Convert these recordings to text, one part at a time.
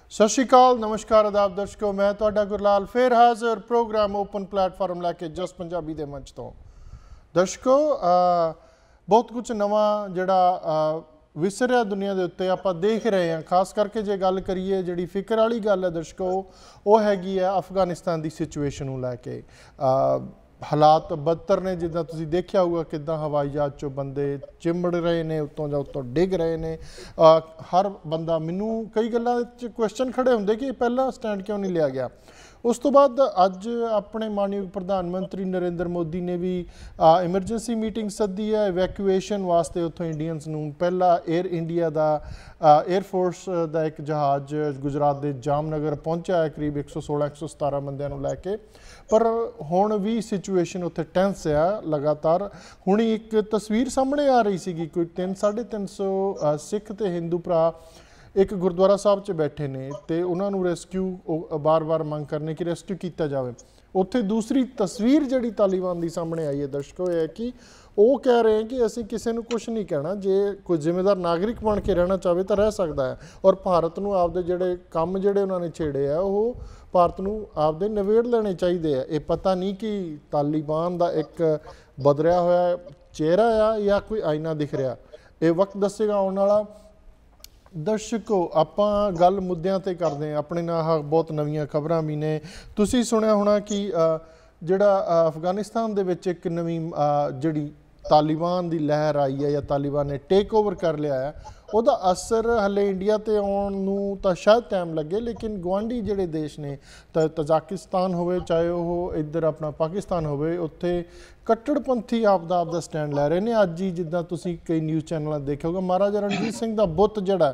सत श्री अकाल, नमस्कार, आदाब दर्शकों। मैं तुहाडा गुरलाल फिर हाज़र प्रोग्राम ओपन प्लेटफॉर्म लैके जस पंजाबी दे मंच तो। दर्शकों, बहुत कुछ नवा जिहड़ा विसरिया दुनिया के उत्ते आपां देख रहे हैं। खास करके जे गल करिए जिहड़ी फिक्र वाली गल है दर्शकों, वो हैगी है अफगानिस्तान की सिचुएशन नूं लैके। हालात बदतर ने, जिद्दां तुसीं देखिया होगा किद्दां हवाई जहाज चों बंदे चिंबड़ रहे ने, उत्तों जां उत्तों डिग रहे ने। हर बंदा, मैनू कई गल्लां च क्वेश्चन खड़े हुंदे कि पहला स्टैंड क्यों नहीं लिया गया। उस तो बाद अज अपने मानयोग प्रधानमंत्री नरेंद्र मोदी ने भी एमरजेंसी मीटिंग सद्दी है इवैक्यूएशन वास्ते। उत्थों इंडियंस नूं पहला एयर इंडिया का एयरफोर्स का एक जहाज गुजरात के जामनगर पहुंचा है, करीब 116-117 बंदियां नूं लैके। पर हुण भी सिचुएशन उत्थे टेंस है लगातार। हुणी एक तस्वीर सामने आ रही सी, कोई 300-350 सिख ते हिंदू भरा एक गुरुद्वारा साहब च बैठे ने ते उन्होंने रेस्क्यू बार बार मंग करने कि रेस्क्यू किया जाए। उत्थे दूसरी तस्वीर जिहड़ी तालिबान की सामने आई है दर्शकों, है कि वो कह रहे हैं कि असीं किसी को कुछ नहीं कहना, जे कोई जिम्मेदार नागरिक बन के रहना चाहे तो रह सकता है। और भारत नूं आपदे जिहड़े काम जिहड़े उन्होंने छेड़े है वो भारत नूं आपदे नवेड़ लेने चाहिए है। ये पता नहीं कि तालिबान का एक बदलिया होया चेहरा आ या कोई आईना दिख रहा, ये वक्त दसेगा आने वाला। दर्शकों, आपां गल मुद्दों ते करते हैं। अपने नाल बहुत नवीं खबरां भी ने। तुसीं सुनिया होना कि जिहड़ा अफगानिस्तान दे विच एक नवीं जिहड़ी तालिबान की लहर आई है या तालिबान ने टेक ओवर कर लिया है, उसका असर हले इंडिया ते आउण नूं तां शायद टाइम लगे, लेकिन गुआढ़ी जिहड़े देश ने तजाकिस्तान होवे चाहे वह इधर अपना पाकिस्तान होवे, उत्थे कट्टड़पंथी आपदा स्टैंड लै रहे हैं। अज ही जिद्दां तुसीं कई न्यूज़ चैनलों देखिया होगा, महाराजा रणजीत सिंह का बुत जिहड़ा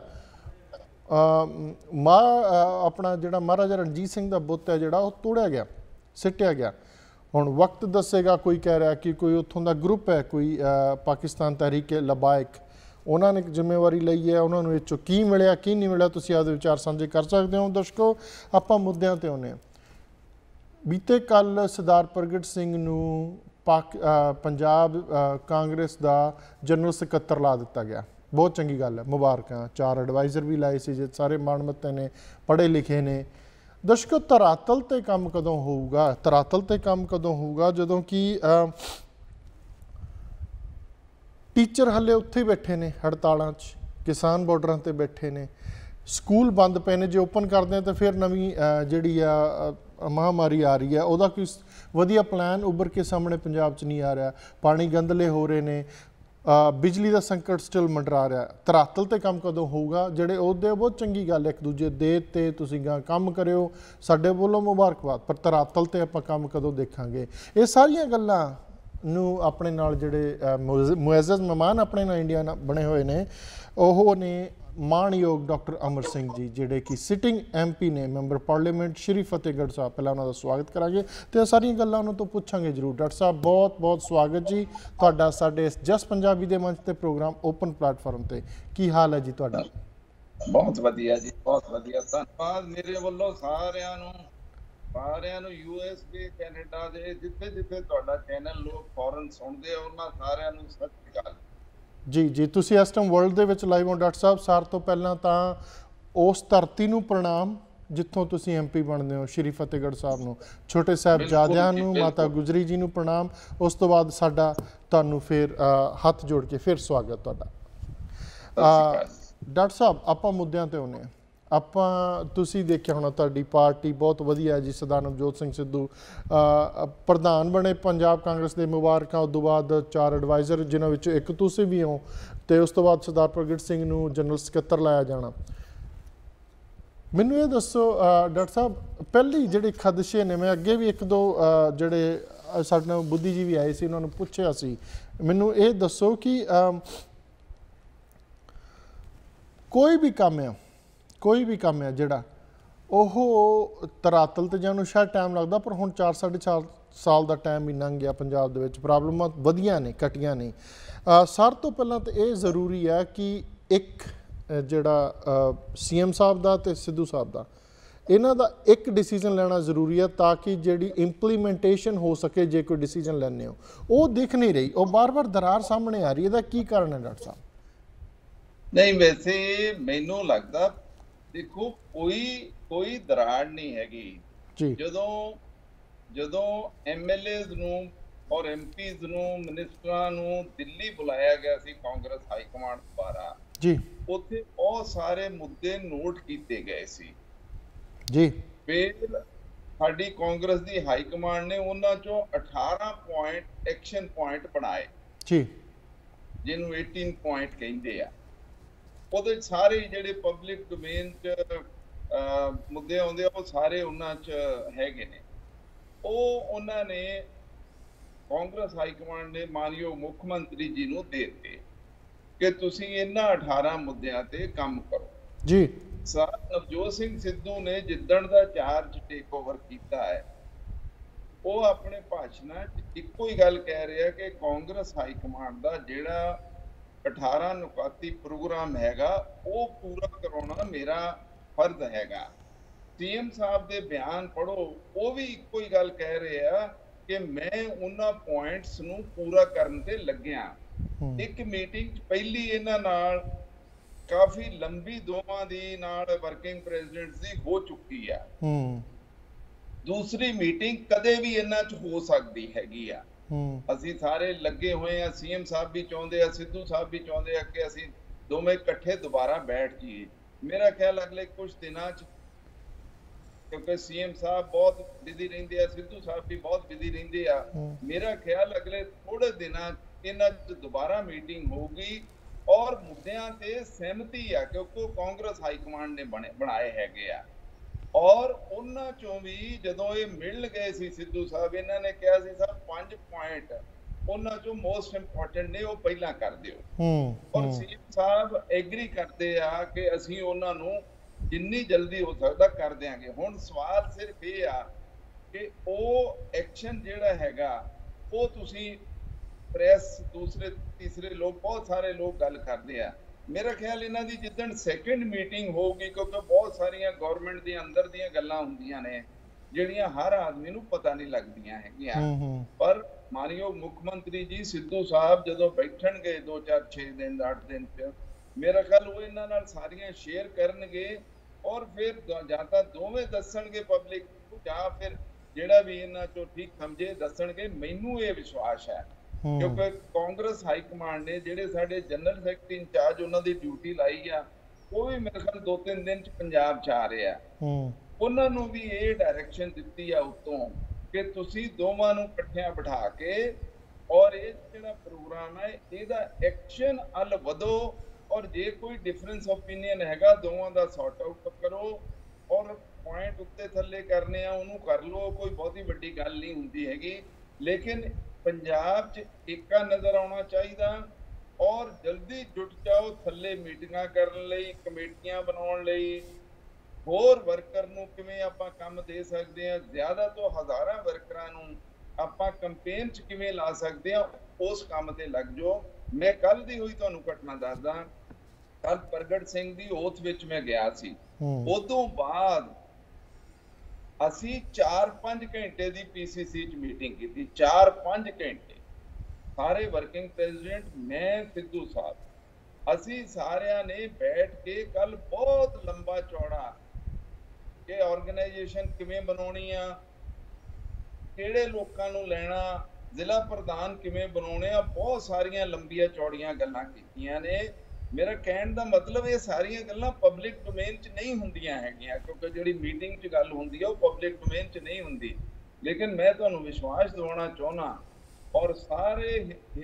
अपना जिहड़ा महाराजा रणजीत सिंह का बुत है जिहड़ा वो तोड़िया गया, सिटिया गया। हुण वक्त दसेगा। कोई कह रहा कि कोई उत्थों का ग्रुप है, कोई पाकिस्तान तहरीक लबाइक, उन्होंने जिम्मेवारी लई है। उन्होंने इस की मिलिया की नहीं मिलिया, तुसीं आपदे विचार साझे कर सकते हो। दर्शकों, आपां मुद्दों ते आउने। बीते कल सरदार प्रगट सिंह नूं पंजाब कांग्रेस का जनरल सकत्तर ला दिता गया। बहुत चंगी गल है, मुबारक। 4 एडवाइज़र भी लाए सी, सारे माणमत्ते ने, पढ़े लिखे ने। दर्शकों, धरातल ते काम कदों होऊगा? धरातल ते काम कदों होऊगा जदों कि टीचर हले उत्थे बैठे ने हड़तालों, किसान बॉर्डर ते बैठे ने, स्कूल बंद पे ने। जो ओपन करते हैं तो फिर नवीं जिहड़ी महामारी आ रही है, वह कोई वधिया प्लान उभर के सामने पंजाब च नहीं आ रहा। पानी गंदले हो रहे ने, बिजली का संकट स्टिल मंडरा रहा। धरातल ते काम कदों होऊगा? जिहड़े अहुदे बहुत चंगी गल, एक दूजे दे ते तुसीं काम करियो, साडे वल्लों मुबारकबाद। पर धरातल ते आपां काम कदों देखांगे? ये सारियां गल्लां नूं अपने नाल जिहड़े मुअज़्ज़ज़ मेहमान अपने नाल इंडिया बने हुए ने, ओह ने माणयोग डॉक्टर अमर सिंह जी, जिहड़े कि सिटिंग MP ने, मैंबर पार्लीमेंट श्री फतेहगढ़ साहब। पहला उन्होंने स्वागत करांगे तो सारियां गल्लां उन्हां तो पुछांगे जरूर। डॉक्टर साहब, बहुत बहुत स्वागत जी तुहाडा साडे इस जस पंजाबी दे मंच ते प्रोग्राम ओपन प्लेटफॉर्म ते। की हाल है जी तुहाडा? बहुत वधिया जी, बहुत वधिया। धन्यवाद मेरे वल्लों सारिਆਂ ਨੂੰ US ਦੇ ਕੈਨੇਡਾ ਦੇ ਜਿੱਥੇ ਤੁਹਾਡਾ ਚੈਨਲ ਲੋਕ ਫੌਰਨ ਸੁਣਦੇ ਆ, ਉਹਨਾਂ ਸਾਰਿਆਂ ਨੂੰ ਸਤਿ ਸ਼੍ਰੀ ਅਕਾਲ ਜੀ। ਜੀ, ਤੁਸੀਂ ਇਸ ਟਾਈਮ ਵਰਲਡ ਦੇ ਵਿੱਚ ਲਾਈਵ ਹੋ ਡਾਕਟਰ ਸਾਹਿਬ। ਸਾਰ ਤੋਂ ਪਹਿਲਾਂ ਤਾਂ ਉਸ ਧਰਤੀ ਨੂੰ ਪ੍ਰਣਾਮ ਜਿੱਥੋਂ ਤੁਸੀਂ MP ਬਣਦੇ ਹੋ, ਸ਼੍ਰੀ ਫਤਿਹਗੜ੍ਹ ਸਾਹਿਬ ਨੂੰ, ਛੋਟੇ ਸਾਹਿਬਜ਼ਾਦਿਆਂ ਨੂੰ, ਮਾਤਾ ਗੁਜਰੀ ਜੀ ਨੂੰ ਪ੍ਰਣਾਮ। ਉਸ ਤੋਂ ਬਾਅਦ ਸਾਡਾ ਤੁਹਾਨੂੰ ਫਿਰ ਹੱਥ ਜੋੜ ਕੇ ਫਿਰ ਸਵਾਗਤ ਤੁਹਾਡਾ। ਡਾਕਟਰ ਸਾਹਿਬ, ਆਪਾਂ ਮੁੱਦਿਆਂ ਤੇ ਆਉਂਦੇ ਹਾਂ। ਆਪਾਂ ਤੁਸੀਂ ਦੇਖਿਆ ਹੋਣਾ ਤੁਹਾਡੀ ਪਾਰਟੀ ਬਹੁਤ ਵਧੀਆ ਜੀ। ਸਰਦਾਰ ਨਵਜੋਤ ਸਿੰਘ ਸਿੱਧੂ ਪ੍ਰਧਾਨ ਬਣੇ ਪੰਜਾਬ ਕਾਂਗਰਸ ਦੇ, ਮੁਬਾਰਕਾਂ। ਉਸ ਤੋਂ ਬਾਅਦ 4 ਐਡਵਾਈਜ਼ਰ, ਜਿਨ੍ਹਾਂ ਵਿੱਚੋਂ ਇੱਕ ਤੁਸੀਂ ਵੀ ਹੋ, ਤੇ ਉਸ ਤੋਂ ਬਾਅਦ ਸਰਦਾਰ ਪ੍ਰਗਟ ਸਿੰਘ ਨੂੰ ਜਨਰਲ ਸਕੱਤਰ ਲਾਇਆ ਜਾਣਾ। ਮੈਨੂੰ ਇਹ ਦੱਸੋ ਡਾਕਟਰ ਸਾਹਿਬ, ਪਹਿਲੀ ਜਿਹੜੇ ਖਦਸ਼ੇ ਨੇ, ਮੈਂ ਅੱਗੇ ਵੀ 1-2 ਜਿਹੜੇ ਸਾਡੇ ਨਾਲ ਬੁੱਧੀਜੀਵੀ ਆਏ ਸੀ ਉਹਨਾਂ ਨੂੰ ਪੁੱਛਿਆ ਸੀ। ਮੈਨੂੰ ਇਹ ਦੱਸੋ ਕਿ ਕੋਈ ਵੀ ਕੰਮ ਹੈ ਜਿਹੜਾ ਉਹ ਧਰਾਤਲ ਤੇ ਜਾਣ ਨੂੰ ਸ਼ਾਇਦ ਟਾਈਮ ਲੱਗਦਾ, ਪਰ ਹੁਣ 4-4.5 ਸਾਲ ਦਾ ਟਾਈਮ ਵੀ ਲੰਘ ਗਿਆ। ਪੰਜਾਬ ਦੇ ਵਿੱਚ ਪ੍ਰੋਬਲਮਾਂ ਵਧੀਆਂ ਨੇ, ਘਟੀਆਂ ਨੇ। ਸਾਰ ਤੋਂ ਪਹਿਲਾਂ ਤਾਂ ਇਹ ਜ਼ਰੂਰੀ ਹੈ ਕਿ ਇੱਕ ਜਿਹੜਾ CM ਸਾਹਿਬ ਦਾ ਤੇ ਸਿੱਧੂ ਸਾਹਿਬ ਦਾ, ਇਹਨਾਂ ਦਾ ਇੱਕ ਡਿਸੀਜਨ ਲੈਣਾ ਜ਼ਰੂਰੀ ਹੈ ਤਾਂ ਕਿ ਜਿਹੜੀ ਇੰਪਲੀਮੈਂਟੇਸ਼ਨ ਹੋ ਸਕੇ। ਜੇ ਕੋਈ ਡਿਸੀਜਨ ਲੈਣੇ ਹੋ, ਉਹ ਦਿਖ ਨਹੀਂ ਰਹੀ, ਉਹ ਬਾਰ-ਬਾਰ ਦਰਾਰ ਸਾਹਮਣੇ ਆ ਰਹੀ। ਇਹਦਾ ਕੀ ਕਾਰਨ ਹੈ ਡਾਕਟਰ ਸਾਹਿਬ? ਨਹੀਂ, ਵੈਸੇ ਮੈਨੂੰ ਲੱਗਦਾ ਦੇਖੋ ਕੋਈ ਦਰਾੜ ਨਹੀਂ ਹੈਗੀ ਜੀ ਜਦੋਂ ਐਮਐਲਏਜ਼ ਨੂੰ ਔਰ ਐਮਪੀਜ਼ ਨੂੰ ਮਿਨਿਸਟਰਾਂ ਨੂੰ ਦਿੱਲੀ ਬੁਲਾਇਆ ਗਿਆ ਸੀ ਕਾਂਗਰਸ ਹਾਈ ਕਮਾਂਡ ਦੁਆਰਾ ਜੀ ਉੱਥੇ ਬਹੁਤ ਸਾਰੇ ਮੁੱਦੇ ਨੋਟ ਕੀਤੇ ਗਏ ਸੀ ਜੀ ਫਿਰ ਸਾਡੀ ਕਾਂਗਰਸ ਦੀ ਹਾਈ ਕਮਾਂਡ ਨੇ ਉਹਨਾਂ ਚੋਂ 18 ਪੁਆਇੰਟ ਐਕਸ਼ਨ ਪੁਆਇੰਟ ਬਣਾਏ ਜੀ ਜਿਹਨੂੰ 18 ਪੁਆਇੰਟ ਕਹਿੰਦੇ ਆ ਉਹਦੇ ਸਾਰੇ ਜਿਹੜੇ ਪਬਲਿਕ ਡੋਮੇਨ 'ਚ ਮੁੱਦੇ ਆਉਂਦੇ ਆ ਉਹ ਸਾਰੇ ਉਹਨਾਂ 'ਚ ਹੈਗੇ ਨੇ ਉਹਨਾਂ ਨੇ ਕਾਂਗਰਸ ਹਾਈ ਕਮਾਂਡ ਨੇ ਮਾਨਯੋਗ ਮੁੱਖ ਮੰਤਰੀ ਜੀ ਨੂੰ ਦੇ ਦਿੱਤੇ ਕਿ ਤੁਸੀਂ ਇਹਨਾਂ 18 ਮੁੱਦਿਆਂ ਤੇ ਕੰਮ ਕਰੋ ਜੀ ਸਰ ਨਵਜੋਤ ਸਿੰਘ ਸਿੱਧੂ ਨੇ ਜਿੱਦਣ ਦਾ ਚਾਰਜ ਟੇਕ ਓਵਰ ਕੀਤਾ ਹੈ ਉਹ ਆਪਣੇ ਭਾਸ਼ਣਾਂ 'ਚ ਇੱਕੋ ਹੀ ਗੱਲ ਕਹਿ ਰਿਹਾ ਕਿ ਕਾਂਗਰਸ ਹਾਈ ਕਮਾਂਡ ਦਾ ਜਿਹੜਾ 18 ਨੁਕਾਤੀ ਪ੍ਰੋਗਰਾਮ ਹੈਗਾ ਉਹ ਪੂਰਾ ਕਰਾਉਣਾ ਮੇਰਾ ਫਰਜ਼ ਹੈਗਾ ਸੀਐਮ ਸਾਹਿਬ ਦੇ ਬਿਆਨ ਪੜ੍ਹੋ ਉਹ ਵੀ ਇੱਕੋ ਹੀ ਗੱਲ ਕਹਿ ਰਹੇ ਆ ਕਿ ਮੈਂ ਉਹਨਾਂ ਪੁਆਇੰਟਸ ਨੂੰ ਪੂਰਾ ਕਰਨ ਤੇ ਲੱਗਿਆ ਇੱਕ ਮੀਟਿੰਗ ਪਹਿਲੀ ਇਹਨਾਂ ਨਾਲ ਕਾਫੀ ਲੰਬੀ ਦੋਵਾਂ ਦੀ ਨਾਲ ਵਰਕਿੰਗ ਪ੍ਰੈਜ਼ੀਡੈਂਟਸ ਦੀ ਹੋ ਚੁੱਕੀ ਆ ਦੂਸਰੀ ਮੀਟਿੰਗ ਕਦੇ ਵੀ ਇਹਨਾਂ 'ਚ ਹੋ ਸਕਦੀ ਹੈਗੀ ਆ ਅਸੀਂ ਸਾਰੇ ਲੱਗੇ ਹੋਏ ਆ ਸੀਐਮ ਸਾਹਿਬ ਵੀ ਚਾਹੁੰਦੇ ਆ ਸਿੱਧੂ ਸਾਹਿਬ ਵੀ ਚਾਹੁੰਦੇ ਆ ਕਿ ਅਸੀਂ ਦੋਵੇਂ ਇਕੱਠੇ ਦੁਬਾਰਾ ਬੈਠ ਜਾਈਏ ਮੇਰਾ ਖਿਆਲ ਅਗਲੇ ਕੁਝ ਦਿਨਾਂ 'ਚ ਕਿਉਂਕਿ ਸੀਐਮ ਸਾਹਿਬ ਬਹੁਤ ਬਿਜ਼ੀ ਰਹਿੰਦੇ ਆ ਸਿੱਧੂ ਸਾਹਿਬ ਵੀ ਬਹੁਤ ਬਿਜ਼ੀ ਰਹਿੰਦੇ ਆ ਮੇਰਾ ਖਿਆਲ ਅਗਲੇ ਥੋੜੇ ਦਿਨਾਂ ਇਹਨਾਂ 'ਚ ਦੁਬਾਰਾ ਮੀਟਿੰਗ ਹੋਊਗੀ ਔਰ ਮੁੱਦਿਆਂ ਤੇ ਸਹਿਮਤੀ ਆ ਕਿਉਂਕਿ ਕਾਂਗਰਸ ਹਾਈ ਕਮਾਂਡ ਨੇ ਬਣਾਏ ਹੈਗੇ ਆ ਔਰ ਉਹਨਾਂ ਚੋਂ ਵੀ ਜਦੋਂ ਇਹ ਮਿਲ ਗਏ ਸੀ ਸਿੱਧੂ ਸਾਹਿਬ ਇਹਨਾਂ ਨੇ ਕਿਹਾ ਸੀ ਸਰ 5 ਪੁਆਇੰਟ ਉਹਨਾਂ ਚੋਂ ਮੋਸਟ ਇੰਪੋਰਟੈਂਟ ਨੇ ਉਹ ਪਹਿਲਾਂ ਕਰ ਦਿਓ ਔਰ ਸੀਐਮ ਸਾਹਿਬ ਐਗਰੀ ਕਰਦੇ ਆ ਕਿ ਅਸੀਂ ਉਹਨਾਂ ਨੂੰ ਜਿੰਨੀ ਜਲਦੀ ਹੋ ਸਕਦਾ ਕਰ ਦਿਆਂਗੇ ਹੁਣ ਸਵਾਲ ਸਿਰਫ ਇਹ ਆ ਕਿ ਉਹ ਐਕਸ਼ਨ ਜਿਹੜਾ ਹੈਗਾ ਉਹ ਤੁਸੀਂ ਪ੍ਰੈਸ ਦੂਸਰੇ ਤੀਸਰੇ ਲੋਕ ਬਹੁਤ ਸਾਰੇ ਲੋਕ ਗੱਲ ਕਰਦੇ ਆ ਮੇਰਾ ਖਿਆਲ ਇਹਨਾਂ ਦੀ ਜਿੱਦਣ ਸੈਕੰਡ ਮੀਟਿੰਗ ਹੋਊਗੀ ਕਿਉਂਕਿ ਬਹੁਤ ਸਾਰੀਆਂ ਗਵਰਨਮੈਂਟ ਦੇ ਅੰਦਰ ਦੀਆਂ ਗੱਲਾਂ ਹੁੰਦੀਆਂ ਨੇ ਜਿਹੜੀਆਂ ਹਰ ਆਦਮੀ ਨੂੰ ਪਤਾ ਨਹੀਂ ਲੱਗਦੀਆਂ ਹੈਗੀਆਂ ਪਰ ਮਾਨਯੋਗ ਮੁੱਖ ਮੰਤਰੀ ਜੀ ਸਿੱਧੂ ਸਾਹਿਬ ਜਦੋਂ ਬੈਠਣਗੇ 2 4 6 ਦਿਨ 8 ਦਿਨ 'ਚ ਮੇਰਾ ਖਿਆਲ ਉਹ ਇਹਨਾਂ ਨਾਲ ਸਾਰੀਆਂ ਸ਼ੇਅਰ ਕਰਨਗੇ ਔਰ ਫਿਰ ਜਾਂ ਤਾਂ ਦੋਵੇਂ ਦੱਸਣਗੇ ਪਬਲਿਕ ਜਾਂ ਫਿਰ ਜਿਹੜਾ ਵੀ ਇਹਨਾਂ ਚੋਂ ਠੀਕ ਸਮਝੇ ਦੱਸਣਗੇ ਮੈਨੂੰ ਇਹ ਵਿਸ਼ਵਾਸ ਹੈ ਕਿਉਂਕਿ ਕਾਂਗਰਸ ਹਾਈ ਕਮਾਂਡ ਨੇ ਜਿਹੜੇ ਸਾਡੇ ਜਨਰਲ ਸੈਕਟਰੀ ਇੰਚਾਰਜ ਉਹਨਾਂ ਦੀ ਡਿਊਟੀ ਲਾਈ ਆ ਉਹ ਵੀ ਮੇਰੇ ਖਿਆਲ 2-3 ਦਿਨ 'ਚ ਪੰਜਾਬ 'ਚ ਆ ਰਹੇ ਆ ਉਹਨਾਂ ਨੂੰ ਵੀ ਇਹ ਡਾਇਰੈਕਸ਼ਨ ਦਿੱਤੀ ਆ ਉੱਤੋਂ ਕਿ ਤੁਸੀਂ ਦੋਵਾਂ ਨੂੰ ਇਕੱਠਿਆਂ ਬਿਠਾ ਕੇ ਔਰ ਇਹ ਜਿਹੜਾ ਪ੍ਰੋਗਰਾਮ ਹੈ ਇਹਦਾ ਐਕਸ਼ਨ ਵੱਲ ਵਧੋ ਔਰ ਜੇ ਕੋਈ ਡਿਫਰੈਂਸ ਓਪੀਨੀਅਨ ਹੈਗਾ ਦੋਵਾਂ ਦਾ ਸੌਰਟ ਆਊਟ ਕਰੋ ਔਰ ਪੁਆਇੰਟ ਉੱਤੇ ਥੱਲੇ ਕਰਨੇ ਆ ਉਹਨੂੰ ਕਰ ਲਓ ਕੋਈ ਬਹੁਤੀ ਵੱਡੀ ਗੱਲ ਨਹੀਂ ਹੁੰਦੀ ਹੈਗੀ ਲੇਕਿਨ ਪੰਜਾਬ 'ਚ ਏਕਾ ਨਜ਼ਰ ਆਉਣਾ ਚਾਹੀਦਾ ਔਰ ਜਲਦੀ ਜੁਟ ਜਾਓ ਥੱਲੇ ਮੀਟਿੰਗਾਂ ਕਰਨ ਲਈ ਕਮੇਟੀਆਂ ਬਣਾਉਣ ਲਈ ਹੋਰ ਵਰਕਰ ਨੂੰ ਕਿਵੇਂ ਆਪਾਂ ਕੰਮ ਦੇ ਸਕਦੇ ਆ ਜ਼ਿਆਦਾ ਤੋਂ ਹਜ਼ਾਰਾਂ ਵਰਕਰਾਂ ਨੂੰ ਆਪਾਂ ਕੈਂਪੇਨ 'ਚ ਕਿਵੇਂ ਲਾ ਸਕਦੇ ਆ ਉਸ ਕੰਮ ਤੇ ਲੱਗ ਜਾਓ ਮੈਂ ਕੱਲ ਦੀ ਹੋਈ ਤੁਹਾਨੂੰ ਘਟਨਾ ਦੱਸਦਾ ਕੱਲ ਪ੍ਰਗਟ ਸਿੰਘ ਦੀ ਓਥ ਵਿੱਚ ਮੈਂ ਗਿਆ ਸੀ ਉਦੋਂ ਬਾਅਦ ਅਸੀਂ 4-5 ਘੰਟੇ ਦੀ ਪੀਸੀਸੀ 'ਚ ਮੀਟਿੰਗ ਕੀਤੀ 4-5 ਘੰਟੇ ਸਾਰੇ ਵਰਕਿੰਗ ਪ੍ਰੈਜ਼ੀਡੈਂਟ ਮੈਂ ਸਿੱਧੂ ਸਾਹਿਬ ਅਸੀਂ ਸਾਰਿਆਂ ਨੇ ਬੈਠ ਕੇ ਕੱਲ ਬਹੁਤ ਲੰਬਾ ਚੌੜਾ ਕਿ ਆਰਗੇਨਾਈਜੇਸ਼ਨ ਕਿਵੇਂ ਬਣਾਉਣੀ ਆ ਕਿਹੜੇ ਲੋਕਾਂ ਨੂੰ ਲੈਣਾ ਜ਼ਿਲ੍ਹਾ ਪ੍ਰਧਾਨ ਕਿਵੇਂ ਬਣਾਉਣੇ ਆ ਬਹੁਤ ਸਾਰੀਆਂ ਲੰਬੀਆਂ ਚੌੜੀਆਂ ਗੱਲਾਂ ਕੀਤੀਆਂ ਨੇ ਮੇਰਾ ਕਹਿਣ ਦਾ ਮਤਲਬ ਇਹ ਸਾਰੀਆਂ ਗੱਲਾਂ ਪਬਲਿਕ ਡੋਮੇਨ 'ਚ ਨਹੀਂ ਹੁੰਦੀਆਂ ਹੈਗੀਆਂ ਕਿਉਂਕਿ ਜਿਹੜੀ ਮੀਟਿੰਗ 'ਚ ਗੱਲ ਹੁੰਦੀ ਆ ਉਹ ਪਬਲਿਕ ਡੋਮੇਨ 'ਚ ਨਹੀਂ ਹੁੰਦੀ ਲੇਕਿਨ ਮੈਂ ਤੁਹਾਨੂੰ ਵਿਸ਼ਵਾਸ ਦਿਵਾਉਣਾ ਚਾਹੁੰਦਾ ਔਰ ਸਾਰੇ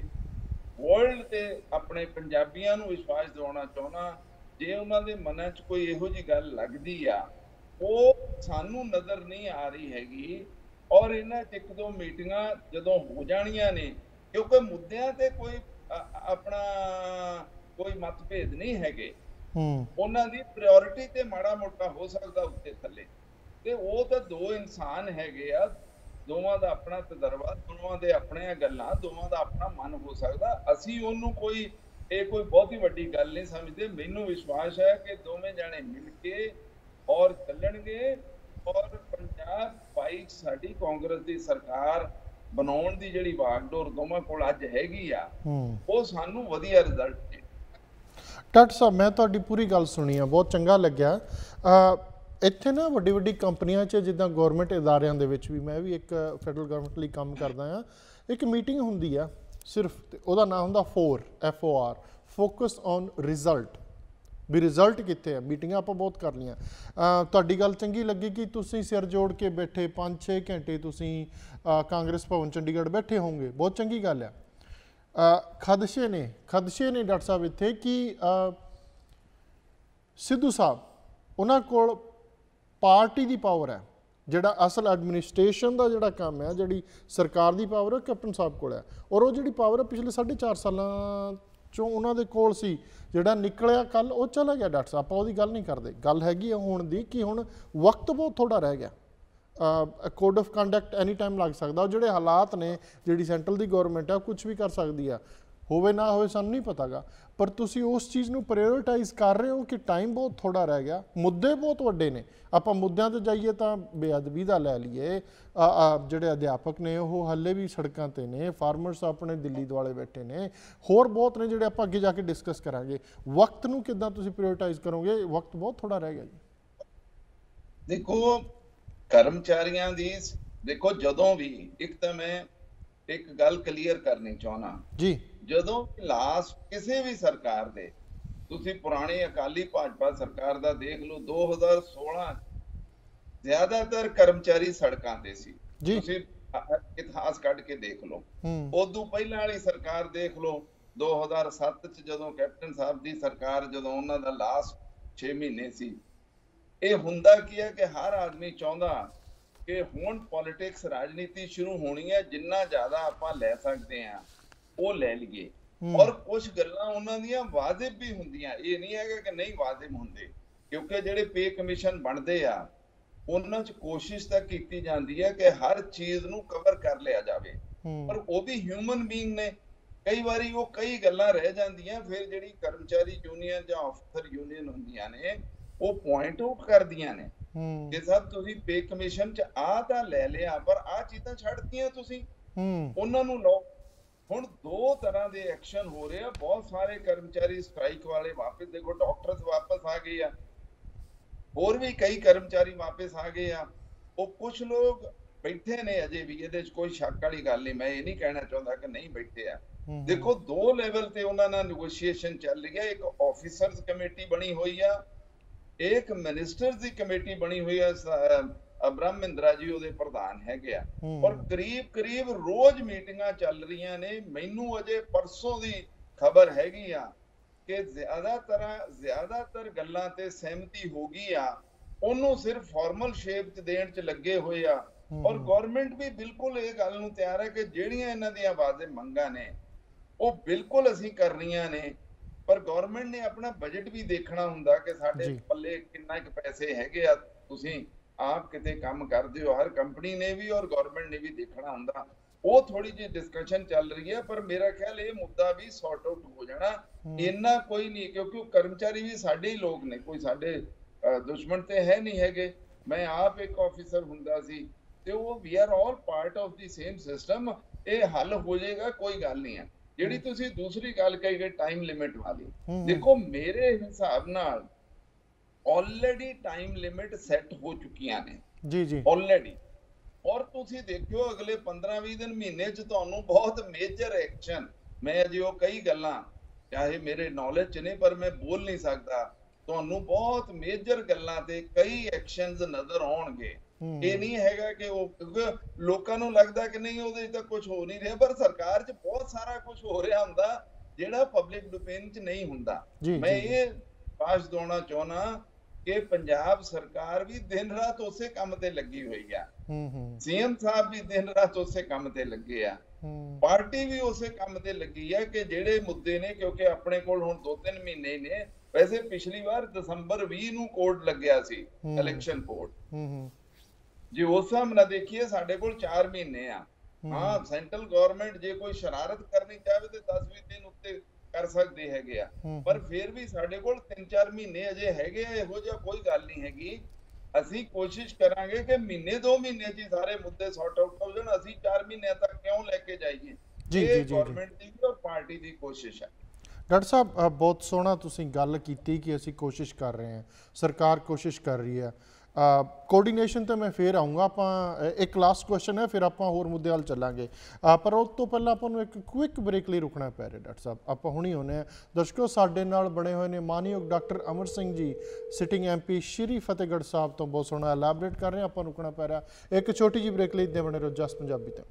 ਵਰਲਡ ਤੇ ਆਪਣੇ ਪੰਜਾਬੀਆਂ ਨੂੰ ਵਿਸ਼ਵਾਸ ਦਿਵਾਉਣਾ ਚਾਹੁੰਦਾ ਜੇ ਉਹਨਾਂ ਦੇ ਮਨਾਂ 'ਚ ਕੋਈ ਇਹੋ ਜਿਹੀ ਗੱਲ ਲੱਗਦੀ ਆ ਉਹ ਸਾਨੂੰ ਨਜ਼ਰ ਨਹੀਂ ਆ ਰਹੀ ਹੈਗੀ ਔਰ ਇਹਨਾਂ 'ਚ 1-2 ਮੀਟਿੰਗਾਂ ਜਦੋਂ ਹੋ ਜਾਣੀਆਂ ਨੇ ਕਿਉਂਕਿ ਮੁੱਦਿਆਂ ਤੇ ਕੋਈ ਆਪਣਾ ਕੋਈ ਮਤਭੇਦ ਨਹੀਂ ਹੈਗੇ ਉਹਨਾਂ ਦੀ ਪ੍ਰਾਇੋਰਟੀ ਤੇ ਮਾੜਾ ਮੋਟਾ ਹੋ ਸਕਦਾ ਉੱਤੇ ਥੱਲੇ ਤੇ ਉਹ ਤਾਂ ਦੋ ਇਨਸਾਨ ਹੈਗੇ ਆ ਦੋਵਾਂ ਦਾ ਆਪਣਾ ਤਜਰਬਾ ਦੋਵਾਂ ਦੇ ਆਪਣੇ ਗੱਲਾਂ ਦੋਵਾਂ ਦਾ ਆਪਣਾ ਮਨ ਹੋ ਸਕਦਾ ਅਸੀਂ ਉਹਨੂੰ ਕੋਈ ਬਹੁਤੀ ਵੱਡੀ ਗੱਲ ਨਹੀਂ ਸਮਝਦੇ ਮੈਨੂੰ ਵਿਸ਼ਵਾਸ ਹੈ ਕਿ ਦੋਵੇਂ ਜਾਣੇ ਮਿਲ ਕੇ ਔਰ ਚੱਲਣਗੇ ਔਰ ਪੰਜਾਬ 22 ਸਾਡੀ ਕਾਂਗਰਸ ਦੀ ਸਰਕਾਰ ਬਣਾਉਣ ਦੀ ਜਿਹੜੀ ਵਾਗਡੋਰ ਦੋਵਾਂ ਕੋਲ ਅੱਜ ਹੈਗੀ ਆ ਉਹ ਸਾਨੂੰ ਵਧੀਆ ਰਿਜ਼ਲਟ ਦੇ ਡਾਕਟਰ ਸਾਹਿਬ ਮੈਂ ਤੁਹਾਡੀ ਪੂਰੀ ਗੱਲ ਸੁਣੀ ਆ, ਬਹੁਤ ਚੰਗਾ ਲੱਗਿਆ। ਇੱਥੇ ਨਾ ਵੱਡੀ ਵੱਡੀ ਕੰਪਨੀਆਂ 'ਚ ਜਿੱਦਾਂ ਗੌਰਮੈਂਟ ਅਦਾਰਿਆਂ ਦੇ ਵਿੱਚ ਵੀ, ਮੈਂ ਵੀ ਇੱਕ ਫੈਡਰਲ ਗਵਰਨਮੈਂਟ ਲਈ ਕੰਮ ਕਰਦਾ ਆ, ਇੱਕ ਮੀਟਿੰਗ ਹੁੰਦੀ ਆ ਸਿਰਫ, ਉਹਦਾ ਨਾਮ ਹੁੰਦਾ FOR ਫੋਕਸ ਔਨ ਰਿਜ਼ਲਟ, ਵੀ ਰਿਜ਼ਲਟ ਕਿੱਥੇ ਆ। ਮੀਟਿੰਗਾਂ ਆਪਾਂ ਬਹੁਤ ਕਰ ਲਈਆਂ। ਤੁਹਾਡੀ ਗੱਲ ਚੰਗੀ ਲੱਗੀ ਕਿ ਤੁਸੀਂ ਸਿਰ ਜੋੜ ਕੇ ਬੈਠੇ 5-6 ਘੰਟੇ ਤੁਸੀਂ ਕਾਂਗਰਸ ਭਵਨ ਚੰਡੀਗੜ੍ਹ ਬੈਠੇ ਹੋਵੋਗੇ, ਬਹੁਤ ਚੰਗੀ ਗੱਲ ਆ। ਖਦਸ਼ੇ ਨੇ ਡਾਕਟਰ ਸਾਹਿਬ ਇੱਥੇ ਕਿ ਸਿੱਧੂ ਸਾਹਿਬ ਉਹਨਾਂ ਕੋਲ ਪਾਰਟੀ ਦੀ ਪਾਵਰ ਹੈ, ਜਿਹੜਾ ਅਸਲ ਐਡਮਿਨਿਸਟ੍ਰੇਸ਼ਨ ਦਾ ਜਿਹੜਾ ਕੰਮ ਹੈ, ਜਿਹੜੀ ਸਰਕਾਰ ਦੀ ਪਾਵਰ ਹੈ ਕੈਪਟਨ ਸਾਹਿਬ ਕੋਲ ਹੈ। ਔਰ ਉਹ ਜਿਹੜੀ ਪਾਵਰ ਹੈ ਪਿਛਲੇ 4.5 ਸਾਲਾਂ ਚੋਂ ਉਹਨਾਂ ਦੇ ਕੋਲ ਸੀ, ਜਿਹੜਾ ਨਿਕਲਿਆ ਕੱਲ ਉਹ ਚਲਾ ਗਿਆ। ਡਾਕਟਰ ਸਾਹਿਬ ਆਪਾਂ ਉਹਦੀ ਗੱਲ ਨਹੀਂ ਕਰਦੇ, ਗੱਲ ਹੈਗੀ ਆ ਹੁਣ ਦੀ ਕਿ ਹੁਣ ਵਕਤ ਬਹੁਤ ਥੋੜ੍ਹਾ ਰਹਿ ਗਿਆ। Code of conduct any time ਲੱਗ ਸਕਦਾ। ਉਹ ਜਿਹੜੇ ਹਾਲਾਤ ਨੇ, ਜਿਹੜੀ ਸੈਂਟਰਲ ਦੀ ਗੌਰਮੈਂਟ ਹੈ ਕੁਝ ਵੀ ਕਰ ਸਕਦੀ ਆ, ਹੋਵੇ ਨਾ ਹੋਵੇ ਸਾਨੂੰ ਨਹੀਂ ਪਤਾਗਾ, ਪਰ ਤੁਸੀਂ ਉਸ ਚੀਜ਼ ਨੂੰ ਪ੍ਰਾਇਓਰਟਾਈਜ਼ ਕਰ ਰਹੇ ਹੋ ਕਿ ਟਾਈਮ ਬਹੁਤ ਥੋੜ੍ਹਾ ਰਹਿ ਗਿਆ, ਮੁੱਦੇ ਬਹੁਤ ਵੱਡੇ ਨੇ। ਆਪਾਂ ਮੁੱਦਿਆਂ 'ਤੇ ਜਾਈਏ ਤਾਂ ਬੇਅਦਬੀ ਦਾ ਲੈ ਲਈਏ, ਜਿਹੜੇ ਅਧਿਆਪਕ ਨੇ ਉਹ ਹਾਲੇ ਵੀ ਸੜਕਾਂ 'ਤੇ ਨੇ, ਫਾਰਮਰਸ ਆਪਣੇ ਦਿੱਲੀ ਦੁਆਲੇ ਬੈਠੇ ਨੇ, ਹੋਰ ਬਹੁਤ ਨੇ ਜਿਹੜੇ ਆਪਾਂ ਅੱਗੇ ਜਾ ਕੇ ਡਿਸਕਸ ਕਰਾਂਗੇ। ਵਕਤ ਨੂੰ ਕਿੱਦਾਂ ਤੁਸੀਂ ਪ੍ਰਾਇਓਰਟਾਈਜ਼ ਕਰੋਗੇ? ਵਕਤ ਬਹੁਤ ਥੋੜ੍ਹਾ ਰਹਿ ਗਿਆ ਜੀ। ਦੇਖੋ ਕਰਮਚਾਰੀਆਂ ਦੀ, ਦੇਖੋ ਜਦੋਂ ਵੀ, ਇੱਕ ਤਾਂ ਮੈਂ ਇੱਕ ਗੱਲ ਕਲੀਅਰ ਕਰਨੀ ਚਾਹੁੰਦਾ ਜੀ, ਜਦੋਂ ਲਾਸਟ ਕਿਸੇ ਵੀ ਸਰਕਾਰ ਦੇ, ਤੁਸੀਂ ਪੁਰਾਣੀ ਅਕਾਲੀ ਭਾਜਪਾ ਸਰਕਾਰ ਦਾ ਦੇਖ ਲਓ, 2016 ਜ਼ਿਆਦਾਤਰ ਕਰਮਚਾਰੀ ਸੜਕਾਂ ਤੇ ਸੀ। ਤੁਸੀਂ ਇਤਿਹਾਸ ਕੱਢ ਕੇ ਦੇਖ ਲਓ। ਉਦੋਂ ਪਹਿਲਾਂ ਵਾਲੀ ਸਰਕਾਰ ਦੇਖ ਲਓ, 2007 ਚ ਜਦੋਂ ਕੈਪਟਨ ਸਾਹਿਬ ਦੀ ਸਰਕਾਰ, ਜਦੋਂ ਉਹਨਾਂ ਦਾ ਲਾਸਟ 6 ਮਹੀਨੇ ਸੀ, ਇਹ ਹੁੰਦਾ ਕੀ ਹੈ ਕਿ ਹਰ ਆਦਮੀ ਚਾਹੁੰਦਾ ਕਿ ਹੁਣ ਪੋਲਿਟਿਕਸ, ਰਾਜਨੀਤੀ ਸ਼ੁਰੂ ਹੋਣੀ ਹੈ, ਜਿੰਨਾ ਜ਼ਿਆਦਾ ਆਪਾਂ ਲੈ ਸਕਦੇ ਹਾਂ ਉਹ ਲੈ ਲਈਏ। ਔਰ ਕੁਝ ਗੱਲਾਂ ਉਹਨਾਂ ਦੀਆਂ ਵਾਜਿਬ ਵੀ ਹੁੰਦੀਆਂ, ਇਹ ਨਹੀਂ ਹੈਗਾ ਕਿ ਨਹੀਂ ਵਾਜਿਬ ਹੁੰਦੇ, ਕਿਉਂਕਿ ਜਿਹੜੇ ਪੇ ਕਮਿਸ਼ਨ ਬਣਦੇ ਆ ਉਹਨਾਂ 'ਚ ਕੋਸ਼ਿਸ਼ ਤਾਂ ਕੀਤੀ ਜਾਂਦੀ ਹੈ ਕਿ ਹਰ ਚੀਜ਼ ਨੂੰ ਕਵਰ ਕਰ ਲਿਆ ਜਾਵੇ, ਪਰ ਉਹ ਵੀ ਹਿਊਮਨ ਬੀਇੰਗ ਨੇ, ਕਈ ਵਾਰੀ ਉਹ ਕਈ ਗੱਲਾਂ ਰਹਿ ਜਾਂਦੀਆਂ। ਫਿਰ ਜਿਹੜੀ ਕਰਮਚਾਰੀ ਯੂਨੀਅਨ ਜਾਂ ਅਫਸਰ ਯੂਨੀਅਨ ਹੁੰਦੀਆਂ ਨੇ ਉਹ ਪੁਆਇੰਟ ਆਊਟ ਕਰਦੀਆਂ ਨੇ ਕਿ ਸਭ ਤੁਸੀਂ ਪੇ ਕਮਿਸ਼ਨ 'ਚ ਆ ਤਾਂ ਲੈ ਲਿਆ, ਪਰ ਆ ਚੀਜ਼ਾਂ ਛੱਡਤੀਆਂ ਤੁਸੀਂ, ਉਹਨਾਂ ਨੂੰ ਲਓ। ਹੁਣ ਦੋ ਤਰ੍ਹਾਂ ਦੇ ਐਕਸ਼ਨ ਹੋ ਰਹੇ ਆ। ਬਹੁਤ ਸਾਰੇ ਕਰਮਚਾਰੀ ਸਟ੍ਰਾਈਕ ਵਾਲੇ ਵਾਪਸ, ਦੇਖੋ ਡਾਕਟਰਸ ਵਾਪਸ ਆ ਗਏ ਆ, ਹੋਰ ਵੀ ਕਈ ਕਰਮਚਾਰੀ ਵਾਪਸ ਆ ਗਏ ਆ। ਉਹ ਕੁਝ ਲੋਕ ਬੈਠੇ ਨੇ ਅਜੇ ਵੀ, ਇਹਦੇ 'ਚ ਕੋਈ ਸ਼ੱਕ ਵਾਲੀ ਗੱਲ ਨਹੀਂ, ਮੈਂ ਇਹ ਨਹੀਂ ਕਹਿਣਾ ਚਾਹੁੰਦਾ ਕਿ ਨਹੀਂ ਬੈਠੇ ਆ। ਦੇਖੋ ਦੋ ਲੈਵਲ ਤੇ ਉਹਨਾਂ ਨਾਲ ਨੈਗੋਸ਼ੀਏਸ਼ਨ ਚੱਲ ਰਹੀ ਹੈ। ਇੱਕ ਆਫੀਸਰਸ ਕਮੇਟੀ ਬਣੀ ਹੋਈ ਆ, ਇੱਕ ਮਿਨਿਸਟਰਸ ਦੀ ਕਮੇਟੀ ਬਣੀ ਹੋਈ ਆ, ਬ੍ਰਹਮ ਮਹਿੰਦਰਾ ਜੀ ਉਹਦੇ ਪ੍ਰਧਾਨ ਹੈਗੇ ਆ, ਔਰ ਕਰੀਬ ਰੋਜ਼ ਮੀਟਿੰਗਾਂ ਚੱਲ ਰਹੀਆਂ ਨੇ। ਮੈਨੂੰ ਅਜੇ ਪਰਸੋਂ ਦੀ ਖਬਰ ਹੈਗੀ ਆ ਕਿ ਜ਼ਿਆਦਾਤਰ ਗੱਲਾਂ ਤੇ ਸਹਿਮਤੀ ਹੋ ਗਈ ਆ, ਉਹਨੂੰ ਸਿਰਫ ਫਾਰਮਲ ਸ਼ੇਪ 'ਚ ਦੇਣ 'ਚ ਲੱਗੇ ਹੋਏ ਆ। ਔਰ ਗਵਰਨਮੈਂਟ ਵੀ ਬਿਲਕੁਲ ਇਹ ਗੱਲ ਨੂੰ ਤਿਆਰ ਹੈ ਕਿ ਜਿਹੜੀਆਂ ਇਹਨਾਂ ਦੀਆਂ ਵਾਜਿਬ ਮੰਗਾਂ ਨੇ ਉਹ ਬਿਲਕੁਲ ਅਸੀਂ ਕਰਨੀਆਂ ਨੇ, ਪਰ ਗਵਰਨਮੈਂਟ ਨੇ ਆਪਣਾ ਬਜਟ ਵੀ ਦੇਖਣਾ ਹੁੰਦਾ ਕਿ ਸਾਡੇ ਪੱਲੇ ਕਿੰਨਾ ਕੁ ਪੈਸੇ ਹੈਗੇ ਆ। ਤੁਸੀਂ ਆਪ ਕਿਤੇ ਕੰਮ ਕਰਦੇ ਹੋ, ਹਰ ਕੰਪਨੀ ਨੇ ਵੀ ਔਰ ਗਵਰਨਮੈਂਟ ਨੇ ਵੀ ਦੇਖਣਾ ਹੁੰਦਾ। ਉਹ ਥੋੜੀ ਜਿਹੀ ਡਿਸਕਸ਼ਨ ਚੱਲ ਰਹੀ ਹੈ, ਪਰ ਮੇਰਾ ਖਿਆਲ ਇਹ ਮੁੱਦਾ ਵੀ ਸੌਰਟ ਆਊਟ ਹੋ ਜਾਣਾ। ਇੰਨਾ ਕੋਈ ਨਹੀਂ, ਕਿਉਂਕਿ ਕਰਮਚਾਰੀ ਵੀ ਸਾਡੇ ਹੀ ਲੋਕ ਨੇ, ਕੋਈ ਸਾਡੇ ਦੁਸ਼ਮਣ ਤੇ ਹੈ ਨਹੀਂ ਹੈਗੇ। ਮੈਂ ਆਪ ਇੱਕ ਆਫੀਸਰ ਹੁੰਦਾ ਸੀ ਤੇ ਉਹ we are all part of the same system. ਇਹ ਹੱਲ ਹੋ ਜਾਏਗਾ, ਕੋਈ ਗੱਲ ਨਹੀਂ ਹੈ। ਜਿਹੜੀ ਤੁਸੀਂ ਦੂਸਰੀ ਗੱਲ ਕਹੀ ਗਈ ਟਾਈਮ ਲਿਮਿਟ ਵਾਲੀ, ਦੇਖੋ ਮੇਰੇ ਹਿਸਾਬ ਨਾਲ ਆਲਰੇਡੀ ਟਾਈਮ ਲਿਮਿਟ ਸੈੱਟ ਹੋ ਚੁੱਕੀਆਂ ਨੇ ਜੀ ਆਲਰੇਡੀ। ਔਰ ਤੁਸੀਂ ਦੇਖਿਓ ਅਗਲੇ 15-20 ਦਿਨ, ਮਹੀਨੇ 'ਚ ਤੁਹਾਨੂੰ ਬਹੁਤ ਮੇਜਰ ਐਕਸ਼ਨ, ਮੈਂ ਅਜੇ ਉਹ ਕਈ ਗੱਲਾਂ ਚਾਹੇ ਮੇਰੇ ਨੌਲੇਜ 'ਚ ਨੇ ਪਰ ਮੈਂ ਬੋਲ ਨਹੀਂ ਸਕਦਾ, ਤੁਹਾਨੂੰ ਬਹੁਤ ਮੇਜਰ ਗੱਲਾਂ ਤੇ ਕਈ ਐਕਸ਼ਨਸ ਨਜ਼ਰ ਆਉਣਗੇ। ਇਹ ਨਹੀਂ ਹੈਗਾ ਕਿ ਉਹ, ਕਿਉਂਕਿ ਲੋਕਾਂ ਨੂੰ ਲੱਗਦਾ ਕਿ ਨਹੀਂ ਉਹਦੇ 'ਚ ਤਾਂ ਕੁਝ ਹੋ ਨਹੀਂ ਰਿਹਾ, ਪਰ ਸਰਕਾਰ 'ਚ ਬਹੁਤ ਸਾਰਾ ਕੁਝ ਹੋ ਰਿਹਾ ਹੁੰਦਾ ਜਿਹੜਾ ਪਬਲਿਕ ਡੋਮੇਨ 'ਚ ਨਹੀਂ ਹੁੰਦਾ। ਮੈਂ ਇਹ ਪਾਸ ਦੋਣਾ ਚਾਹੁੰਦਾ ਕਿ ਪੰਜਾਬ ਸਰਕਾਰ ਵੀ ਦਿਨ ਰਾਤ ਉਸੇ ਕੰਮ ਤੇ ਲੱਗੀ ਹੋਈ ਆ, ਸੀਐਮ ਸਾਹਿਬ ਵੀ ਦਿਨ ਰਾਤ ਉਸੇ ਕੰਮ ਤੇ ਲੱਗੇ ਆ, ਪਾਰਟੀ ਵੀ ਉਸੇ ਕੰਮ ਤੇ ਲੱਗੀ ਆ ਕਿ ਜਿਹੜੇ ਮੁੱਦੇ ਨੇ, ਕਿਉਂਕਿ ਆਪਣੇ ਕੋਲ ਹੁਣ 2-3 ਮਹੀਨੇ ਨੇ। ਵੈਸੇ ਪਿਛਲੀ ਵਾਰ ਦਸੰਬਰ 20 ਨੂੰ ਕੋਡ ਲੱਗਿਆ ਸੀ, ਇਲੈਕਸ਼ਨ ਕੋਡ, ਜੇ ਉਸ ਹਿਸਾਬ ਨਾਲ ਦੇਖੀਏ ਸਾਡੇ ਕੋਲ 4 ਮਹੀਨੇ ਆ। ਹਾਂ, ਸੈਂਟਰਲ ਗਵਰਨਮੈਂਟ ਜੇ ਕੋਈ ਸ਼ਰਾਰਤ ਕਰਨੀ ਚਾਹੇ ਤੇ 10-20 ਦਿਨ ਉੱਤੇ ਕਰ ਸਕਦੇ ਹੈਗੇ ਆ, ਪਰ ਫਿਰ ਵੀ ਸਾਡੇ ਕੋਲ 3-4 ਮਹੀਨੇ ਅਜੇ ਹੈਗੇ ਆ। ਇਹੋ ਜਿਹਾ ਕੋਈ ਗੱਲ ਨਹੀਂ ਹੈਗੀ। ਅਸੀਂ ਕੋਸ਼ਿਸ਼ ਕਰਾਂਗੇ ਕਿ ਮਹੀਨੇ-2 ਮਹੀਨੇ 'ਚ ਸਾਰੇ ਮੁੱਦੇ ਸੌਰਟ ਆਊਟ ਹੋ ਜਾਣ। ਅਸੀਂ 4 ਮਹੀਨਿਆਂ ਤੱਕ ਕਿਉਂ ਲੈ ਕੇ ਜਾਈਏ? ਇਹ ਗਵਰਨਮੈਂਟ ਦੀ ਔਰ ਪਾਰਟੀ ਦੀ ਕੋਸ਼ਿਸ਼ ਹੈ। ਡਾਕਟਰ ਸਾਹਿਬ ਬਹੁਤ ਸੋਹਣਾ ਤੁਸੀਂ ਗੱਲ ਕੀਤੀ ਕਿ ਅਸੀਂ ਕੋਸ਼ਿਸ਼ ਕਰ ਰਹੇ ਹਾਂ, ਸਰਕਾਰ ਕੋਸ਼ਿਸ਼ ਕਰ ਰਹੀ ਹੈ। ਕੋਆਰਡੀਨੇਸ਼ਨ ਤੇ ਮੈਂ ਫੇਰ ਆਉਂਗਾ, ਆਪਾਂ ਇੱਕ ਲਾਸਟ ਕੁਐਸਚਨ ਹੈ ਫਿਰ ਆਪਾਂ ਹੋਰ ਮੁੱਦੇ ਵੱਲ ਚੱਲਾਂਗੇ, ਪਰ ਉਸ ਤੋਂ ਪਹਿਲਾਂ ਆਪਾਂ ਨੂੰ ਇੱਕ ਕੁਇਕ ਬ੍ਰੇਕ ਲਈ ਰੁਕਣਾ ਪੈ ਰਿਹਾ। ਡਾਕਟਰ ਸਾਹਿਬ ਆਪਾਂ ਹੁਣੀ ਹੋਣੇ ਆ। ਦਰਸ਼ਕੋ ਸਾਡੇ ਨਾਲ ਬਣੇ ਹੋਏ ਨੇ ਮਾਨਯੋਗ doctor Amar Singh ji, sitting MP Shri Fatehgarh Sahib ਤੋਂ, ਬਹੁਤ ਸੋਹਣਾ ਐਲੈਬੋਰੇਟ ਕਰ ਰਹੇ ਆਪਾਂ, ਰੁਕਣਾ ਪੈ ਰਿਹਾ। ਇੱਕ ਛੋਟੀ ਜਿਹੀ ਬ੍ਰੇਕ ਲਈ ਇੱਦਾਂ ਬਣੇ ਰਹੋ ਜਸ ਪੰਜਾਬੀ ਤੇ।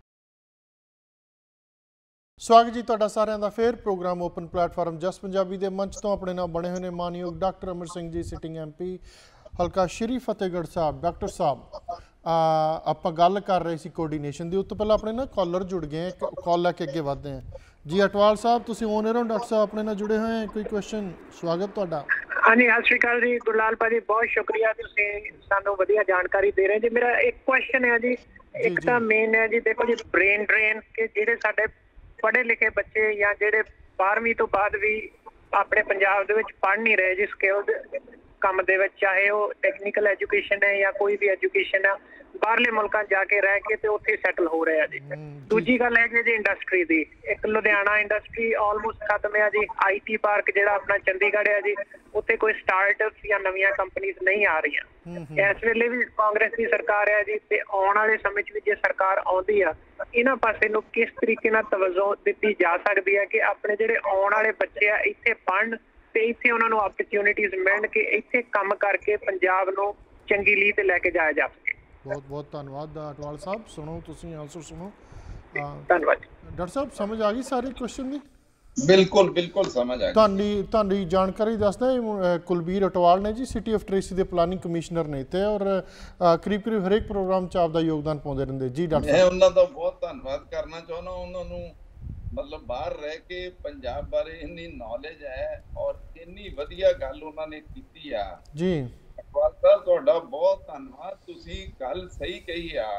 ਸਵਾਗਤ ਜੀ ਤੁਹਾਡਾ ਸਾਰਿਆਂ ਦਾ ਫੇਰ programme open platform just Punjabi ਦੇ ਮੰਚ ਤੋਂ। ਆਪਣੇ ਨਾਲ ਬਣੇ ਹੋਏ ਨੇ ਮਾਨਯੋਗ doctor Amar Singh ji, sitting MP ਹਲਕਾ ਸ਼੍ਰੀ ਫਤਿਹਗੜ੍ਹ ਸਾਹਿਬ। ਡਾਕਟਰ ਸਾਹਿਬ ਆਪਾਂ ਗੱਲ ਕਰ ਰਹੇ ਸੀ ਕੋਆਰਡੀਨੇਸ਼ਨ ਦੀ, ਉਸ ਤੋਂ ਪਹਿਲਾਂ ਆਪਣੇ ਨਾਲ ਕਾਲਰ ਜੁੜ ਗਏ, ਕਾਲ ਲੈ ਕੇ ਅੱਗੇ ਵਧਦੇ ਹਾਂ ਜੀ। ਅਟਵਾਲ ਸਾਹਿਬ ਤੁਸੀਂ ਔਨ 에ਅਰ ਹੋ, ਡਾਕਟਰ ਸਾਹਿਬ ਆਪਣੇ ਨਾਲ ਜੁੜੇ ਹੋਏ, ਕੋਈ ਕੁਐਸਚਨ? ਸਵਾਗਤ ਤੁਹਾਡਾ। ਹਾਂਜੀ, ਸਤਿ ਸ਼੍ਰੀ ਅਕਾਲ ਜੀ ਗੁਰਲਾਲ ਭਾਜੀ, ਬਹੁਤ ਸ਼ੁਕਰੀਆ, ਤੁਸੀਂ ਸਾਨੂੰ ਵਧੀਆ ਜਾਣਕਾਰੀ ਦੇ ਰਹੇ ਜੀ। ਮੇਰਾ ਇੱਕ ਕੁਐਸਚਨ ਹੈ ਜੀ, ਇੱਕ ਤਾਂ ਮੇਨ ਹੈ ਜੀ, ਦੇਖੋ ਜੀ ਬ੍ਰੇਨ ਡਰੇਨ, ਕਿ ਜਿਹੜੇ ਸਾਡੇ ਪੜ੍ਹੇ ਲਿਖੇ ਬੱਚੇ ਜਾਂ ਜਿਹੜੇ 12ਵੀਂ ਤੋਂ ਬਾਅਦ ਵੀ ਆਪਣੇ ਪੰਜਾਬ ਦੇ ਵਿੱਚ ਪੜ੍ਹ ਨਹੀਂ ਰਹੇ ਜੀ ਸਕਿੱਲਡ ਕੰਮ ਦੇ ਵਿੱਚ, ਚਾਹੇ ਉਹ ਟੈਕਨੀਕਲ ਐਜੂਕੇਸ਼ਨ ਹੈ ਜਾਂ ਕੋਈ ਵੀ ਐਜੂਕੇਸ਼ਨ ਹੈ, ਬਾਹਰਲੇ ਮੁਲਕਾਂ ਜਾ ਕੇ ਰਹਿ ਕੇ ਤੇ ਉੱਥੇ ਸੈਟਲ ਹੋ ਰਹੇ ਆ ਜੀ। ਦੂਜੀ ਗੱਲ ਹੈ ਜੀ ਇੰਡਸਟਰੀ ਦੀ, ਇੱਕ ਲੁਧਿਆਣਾ ਇੰਡਸਟਰੀ ਆਲਮੋਸਟ ਖਤਮ ਹੈ ਜੀ। IT ਪਾਰਕ ਜਿਹੜਾ ਆਪਣਾ ਚੰਡੀਗੜ੍ਹ ਹੈ ਜੀ, ਉੱਥੇ ਕੋਈ ਸਟਾਰਟਅਪਸ ਜਾਂ ਨਵੀਆਂ ਕੰਪਨੀਆਂ ਨਹੀਂ ਆ ਰਹੀਆਂ। ਇਸ ਵੇਲੇ ਵੀ ਕਾਂਗਰਸ ਦੀ ਸਰਕਾਰ ਹੈ ਜੀ, ਤੇ ਆਉਣ ਵਾਲੇ ਸਮੇਂ 'ਚ ਵੀ ਜੇ ਸਰਕਾਰ ਆਉਂਦੀ ਆ, ਇਹਨਾਂ ਪਾਸੇ ਨੂੰ ਕਿਸ ਤਰੀਕੇ ਨਾਲ ਤਵੱਜੋ ਦਿੱਤੀ ਜਾ ਸਕਦੀ ਹੈ ਕਿ ਆਪਣੇ ਜਿਹੜੇ ਆਉਣ ਵਾਲੇ ਬੱਚੇ ਆ ਇੱਥੇ ਪੜ੍ਹਨ ਤੇ ਇੱਥੇ ਉਹਨਾਂ ਨੂੰ ਆਪਰਚੁਨਿਟੀਜ਼ ਮਿਲਣ, ਕਿ ਇੱਥੇ ਕੰਮ ਕਰਕੇ ਪੰਜਾਬ ਨੂੰ ਚੰਗੀ ਲੀਹ ਤੇ ਲੈ ਕੇ ਜਾਇਆ ਜਾ ਸਕੇ। ਬਹੁਤ ਬਹੁਤ ਧੰਨਵਾਦ ਅਟਵਾਲ ਸਾਹਿਬ। ਸੁਣੋ ਤੁਸੀਂ ਆਨਸਰ ਸੁਣੋ। ਧੰਨਵਾਦ ਡਾਕਟਰ ਸਾਹਿਬ, ਸਮਝ ਆ ਗਈ ਸਾਰੇ ਕੁਐਸਚਨ ਦੀ? ਬਿਲਕੁਲ ਬਿਲਕੁਲ ਸਮਝ ਆ ਗਈ। ਤੁਹਾਨੂੰ ਜਾਣਕਾਰੀ ਦੱਸਦਾ, ਕੁਲਬੀਰ ਅਟਵਾਲ ਨੇ ਜੀ, ਸਿਟੀ ਆਫ ਟ੍ਰੇਸੀ ਦੇ ਪਲਾਨਿੰਗ ਕਮਿਸ਼ਨਰ ਨੇ ਤੇ, ਔਰ ਕਰੀਬ ਹਰੇਕ ਪ੍ਰੋਗਰਾਮ 'ਚ ਆਪਦਾ ਯੋਗਦਾਨ ਪਾਉਂਦੇ ਰਹਿੰਦੇ ਜੀ। ਡਾਕਟਰ ਮੈਂ ਉਹਨਾਂ ਦਾ ਬਹੁਤ ਧੰਨਵਾਦ ਕਰਨਾ ਚਾਹੁੰਦਾ, ਉਹਨਾਂ ਨੂੰ ਮਤਲਬ ਬਾਹਰ ਰਹਿ ਕੇ ਪੰਜਾਬ ਬਾਰੇ ਇੰਨੀ ਨੌਲੇਜ ਹੈ ਔਰ ਇੰਨੀ ਵਧੀਆ ਗੱਲ ਉਹਨਾਂ ਨੇ ਕੀਤੀ ਆ ਜੀ। ਅਟਵਾਲ ਸਾਹਿਬ ਤੁਹਾਡਾ ਬਹੁਤ ਧੰਨਵਾਦ, ਤੁਸੀਂ ਗੱਲ ਸਹੀ ਕਹੀ ਆ।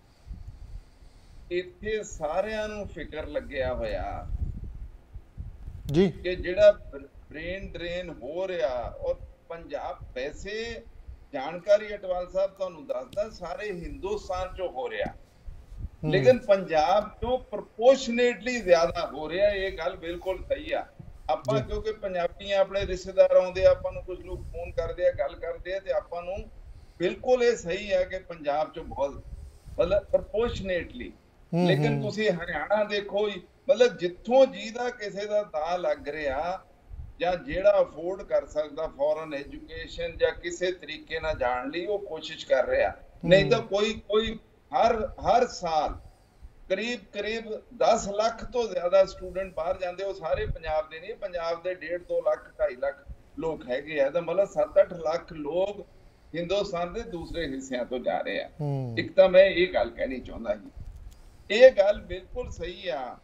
ਇੱਥੇ ਸਾਰਿਆਂ ਨੂੰ ਫਿਕਰ ਲੱਗਿਆ ਹੋਇਆ ਜੀ ਕਿ ਜਿਹੜਾ ਬ੍ਰੇਨ ਡਰੇਨ ਹੋ ਰਿਹਾ, ਔਰ ਪੰਜਾਬ ਵੈਸੇ ਜਾਣਕਾਰੀ ਅਟਵਾਲ ਸਾਹਿਬ ਤੁਹਾਨੂੰ ਦੱਸਦਾ ਸਾਰੇ ਹਿੰਦੁਸਤਾਨ 'ਚੋਂ ਹੋ ਰਿਹਾ, ਲੇਕਿਨ ਪੰਜਾਬ 'ਚੋਂ ਪ੍ਰਪੋਰਸ਼ਨੇਟਲੀ ਜ਼ਿਆਦਾ ਹੋ ਰਿਹਾ। ਇਹ ਗੱਲ ਬਿਲਕੁਲ ਸਹੀ ਆ। ਆਪਾਂ ਕਿਉਂਕਿ ਪੰਜਾਬੀਆਂ ਆਪਣੇ ਰਿਸ਼ਤੇਦਾਰ ਆਉਂਦੇ, ਆਪਾਂ ਨੂੰ ਕੁਝ ਲੋਕ ਫੋਨ ਕਰਦੇ ਆ, ਗੱਲ ਕਰਦੇ ਆ, ਤੇ ਆਪਾਂ ਨੂੰ ਬਿਲਕੁਲ ਇਹ ਸਹੀ ਹੈ ਕਿ ਪੰਜਾਬ 'ਚ ਬਹੁਤ ਮਤਲਬ ਪ੍ਰਪੋਰਸ਼ਨੇਟਲੀ। ਲੇਕਿਨ ਤੁਸੀਂ ਹਰਿਆਣਾ ਦੇਖੋ, ਮਤਲਬ ਜਿੱਥੋਂ ਜਿਹਦਾ ਕਿਸੇ ਦਾ ਦਾਅ ਲੱਗ ਰਿਹਾ ਜਾਂ ਜਿਹੜਾ ਅਫੋਰਡ ਕਰ ਸਕਦਾ ਫੋਰਨ ਐਜੂਕੇਸ਼ਨ ਜਾਂ ਕਿਸੇ ਤਰੀਕੇ ਨਾਲ ਜਾਣ ਲਈ, ਉਹ ਕੋਸ਼ਿਸ਼ ਕਰ ਰਿਹਾ। ਨਹੀਂ ਤਾਂ ਕੋਈ ਹਰ ਸਾਲ ਕਰੀਬ 10 ਲੱਖ ਤੋਂ ਜ਼ਿਆਦਾ ਸਟੂਡੈਂਟ ਬਾਹਰ ਜਾਂਦੇ, ਉਹ ਸਾਰੇ ਪੰਜਾਬ ਦੇ ਨਹੀਂ, ਪੰਜਾਬ ਦੇ 1.5-2 ਲੱਖ 2.5 ਲੱਖ ਲੋਕ ਹੈਗੇ ਆ, ਤਾਂ ਮਤਲਬ 7-8 ਲੱਖ ਲੋਕ ਹਿੰਦੁਸਤਾਨ ਦੇ ਦੂਸਰੇ ਹਿੱਸਿਆਂ ਤੋਂ ਜਾ ਰਹੇ ਆ। ਇੱਕ ਤਾਂ ਮੈਂ ਇਹ ਗੱਲ ਕਹਿਣੀ ਚਾਹੁੰਦਾ ਜੀ, ਇਹ ਗੱਲ ਬਿਲਕੁਲ ਸਹੀ ਆ,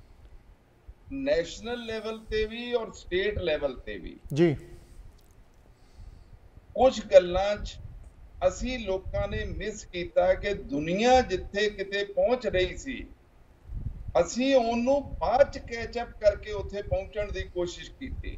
ਨੈਸ਼ਨਲ ਲੈਵਲ ਤੇ ਵੀ ਔਰ ਸਟੇਟ ਲੈਵਲ ਤੇ ਵੀ ਜੀ। ਕੁਝ ਗੱਲਾਂ 'ਚ ਅਸੀਂ ਲੋਕਾਂ ਨੇ ਮਿਸ ਕੀਤਾ ਕਿ ਦੁਨੀਆ ਜਿੱਥੇ ਕਿਤੇ ਪਹੁੰਚ ਰਹੀ ਸੀ, ਅਸੀਂ ਉਹਨੂੰ ਬਾਅਦ 'ਚ ਕੈਚ ਅਪ ਕਰਕੇ ਉੱਥੇ ਪਹੁੰਚਣ ਦੀ ਕੋਸ਼ਿਸ਼ ਕੀਤੀ।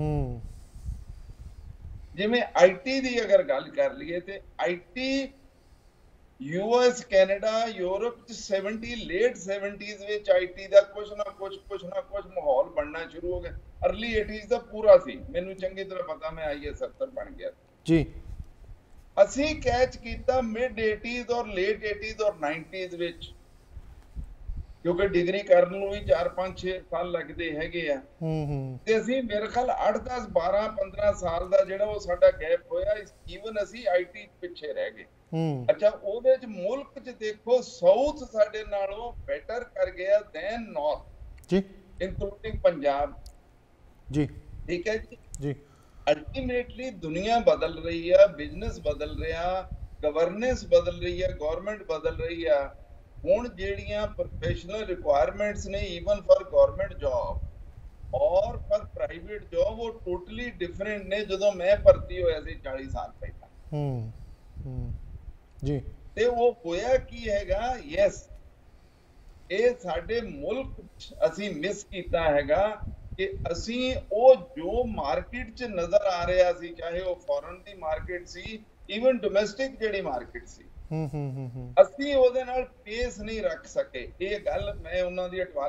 ਜਿਵੇਂ IT ਦੀ ਅਗਰ ਗੱਲ ਕਰ ਲਈਏ ਤੇ IT US ਕੈਨੇਡਾ ਯੂਰਪ 'ਚ ਲੇਟ 70s ਵਿੱਚ IT ਦਾ ਕੁਛ ਨਾ ਕੁਛ ਮਾਹੌਲ ਬਣਨਾ ਸ਼ੁਰੂ ਹੋ ਗਿਆ। ਅਰਲੀ 80s ਦਾ ਪੂਰਾ ਸੀ, ਮੈਨੂੰ ਚੰਗੀ ਤਰ੍ਹਾਂ ਪਤਾ, ਮੈਂ IAS 70 ਬਣ ਗਿਆ ਜੀ। ਅਸੀਂ ਕੈਚ ਕੀਤਾ ਮਿਡ 80s ਔਰ ਲੇਟ 80s ਔਰ 90s ਵਿੱਚ, ਕਿਉਂਕਿ ਡਿਗਰੀ ਕਰਨ ਨੂੰ ਵੀ 4-5-6 ਸਾਲ ਲੱਗਦੇ ਹੈਗੇ ਆ। ਤੇ ਅਸੀਂ ਮੇਰੇ ਖਿਆਲ 8-10 12-15 ਸਾਲ ਦਾ ਜਿਹੜਾ ਉਹ ਸਾਡਾ ਗੈਪ ਹੋਇਆ, ਈਵਨ ਅਸੀਂ IT ਪਿੱਛੇ ਰਹਿ ਗਏ। ਅੱਛਾ, ਉਹਦੇ ਚ ਮੁਲਕ ਚ ਦੇਖੋ ਸਾਊਥ ਸਾਡੇ ਨਾਲੋਂ ਬੈਟਰ ਕਰ ਗਿਆ ਦੈਨ ਨਾਰਥ ਜੀ, ਇਨਕਲੂਡਿੰਗ ਪੰਜਾਬ ਜੀ। ਠੀਕ ਹੈ ਜੀ। ਅਲਟੀਮੇਟਲੀ ਦੁਨੀਆ ਬਦਲ ਰਹੀ ਹੈ, ਬਿਜ਼ਨਸ ਬਦਲ ਰਿਹਾ, ਗਵਰਨੈਂਸ ਬਦਲ ਰਹੀ ਹੈ, ਗਵਰਨਮੈਂਟ ਬਦਲ ਰਹੀ ਹੈ। ਹੁਣ ਜਿਹੜੀਆਂ ਪ੍ਰੋਫੈਸ਼ਨਲ ਰਿਕੁਆਇਰਮੈਂਟਸ ਨੇ ਈਵਨ ਫॉर ਗਵਰਨਮੈਂਟ ਜੌਬ ਔਰ ਫॉर ਪ੍ਰਾਈਵੇਟ ਜੌਬ, ਉਹ ਟੋਟਲੀ ਡਿਫਰੈਂਟ ਨੇ ਜਦੋਂ ਮੈਂ ਭਰਤੀ ਹੋਇਆ ਸੀ 40 ਸਾਲ ਪਹਿਲਾਂ ਜੀ। ਤੇ ਉਹ ਹੋਇਆ ਕੀ ਹੈਗਾ, ਯੈਸ, ਇਹ ਸਾਡੇ ਮੁਲਕ ਅਸੀਂ ਮਿਸ ਕੀਤਾ ਹੈਗਾ ਕਿ ਅਸੀਂ ਉਹ ਜੋ ਮਾਰਕੀਟ 'ਚ ਨਜ਼ਰ ਆ ਰਿਹਾ ਸੀ, ਚਾਹੇ ਉਹ ਫੋਰਨ ਦੀ ਮਾਰਕੀਟ ਸੀ, ਈਵਨ ਡੋਮੈਸਟਿਕ ਜਿਹੜੀ ਮਾਰਕੀਟ ਸੀ, ਅਸੀਂ ਉਹਦੇ ਨਾਲ ਪੇਸ ਨਹੀਂ ਰੱਖ ਸਕੇ। ਇਹ ਗੱਲ ਮੈਂ ਉਹਨਾਂ ਦੀ ਅਟਵਾਲ ਸਾਹਿਬ ਦਾ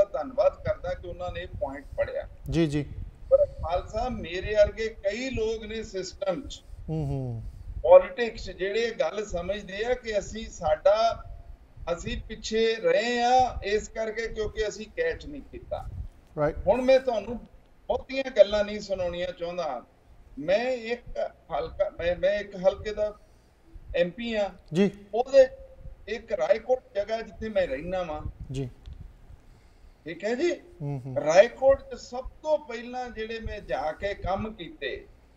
ਧੰਨਵਾਦ ਕਰਦਾ ਕਿ ਉਹਨਾਂ ਨੇ ਇਹ ਪੁਆਇੰਟ ਪੜਿਆ ਜੀ ਜੀ। ਪਰ ਖਾਲਸਾ ਮੇਰੇ ਵਰਗੇ ਕਈ ਲੋਕ ਨੇ ਸਿਸਟਮ 'ਚ ਪੋਲਿਟਿਕਸ ਜਿਹੜੇ ਗੱਲ ਸਮਝਦੇ ਆ ਕਿ ਅਸੀਂ ਪਿੱਛੇ ਰਹੇ ਆ ਇਸ ਕਰਕੇ ਕਿਉਂਕਿ ਅਸੀਂ ਕੈਚ ਨਹੀਂ ਕੀਤਾ। ਹੁਣ ਮੈਂ ਤੁਹਾਨੂੰ ਬਹੁਤੀਆਂ ਗੱਲਾਂ ਨਹੀਂ ਸੁਣਾਉਣੀਆਂ ਚਾਹੁੰਦਾ। ਮੈਂ ਇੱਕ ਹਲਕੇ ਦਾ MP ਆ ਜੀ, ਉਹਦੇ ਇੱਕ ਰਾਏਕੋਟ ਜਗ੍ਹਾ ਜਿੱਥੇ ਮੈਂ ਰਹਿਣਾ ਵਾਂ ਜੀ, ਠੀਕ ਹੈ ਜੀ। ਰਾਏਕੋਟ ਚ ਸਭ ਤੋਂ ਪਹਿਲਾਂ ਜਿਹੜੇ ਮੈਂ ਜਾ ਕੇ ਕੰਮ ਕੀਤੇ,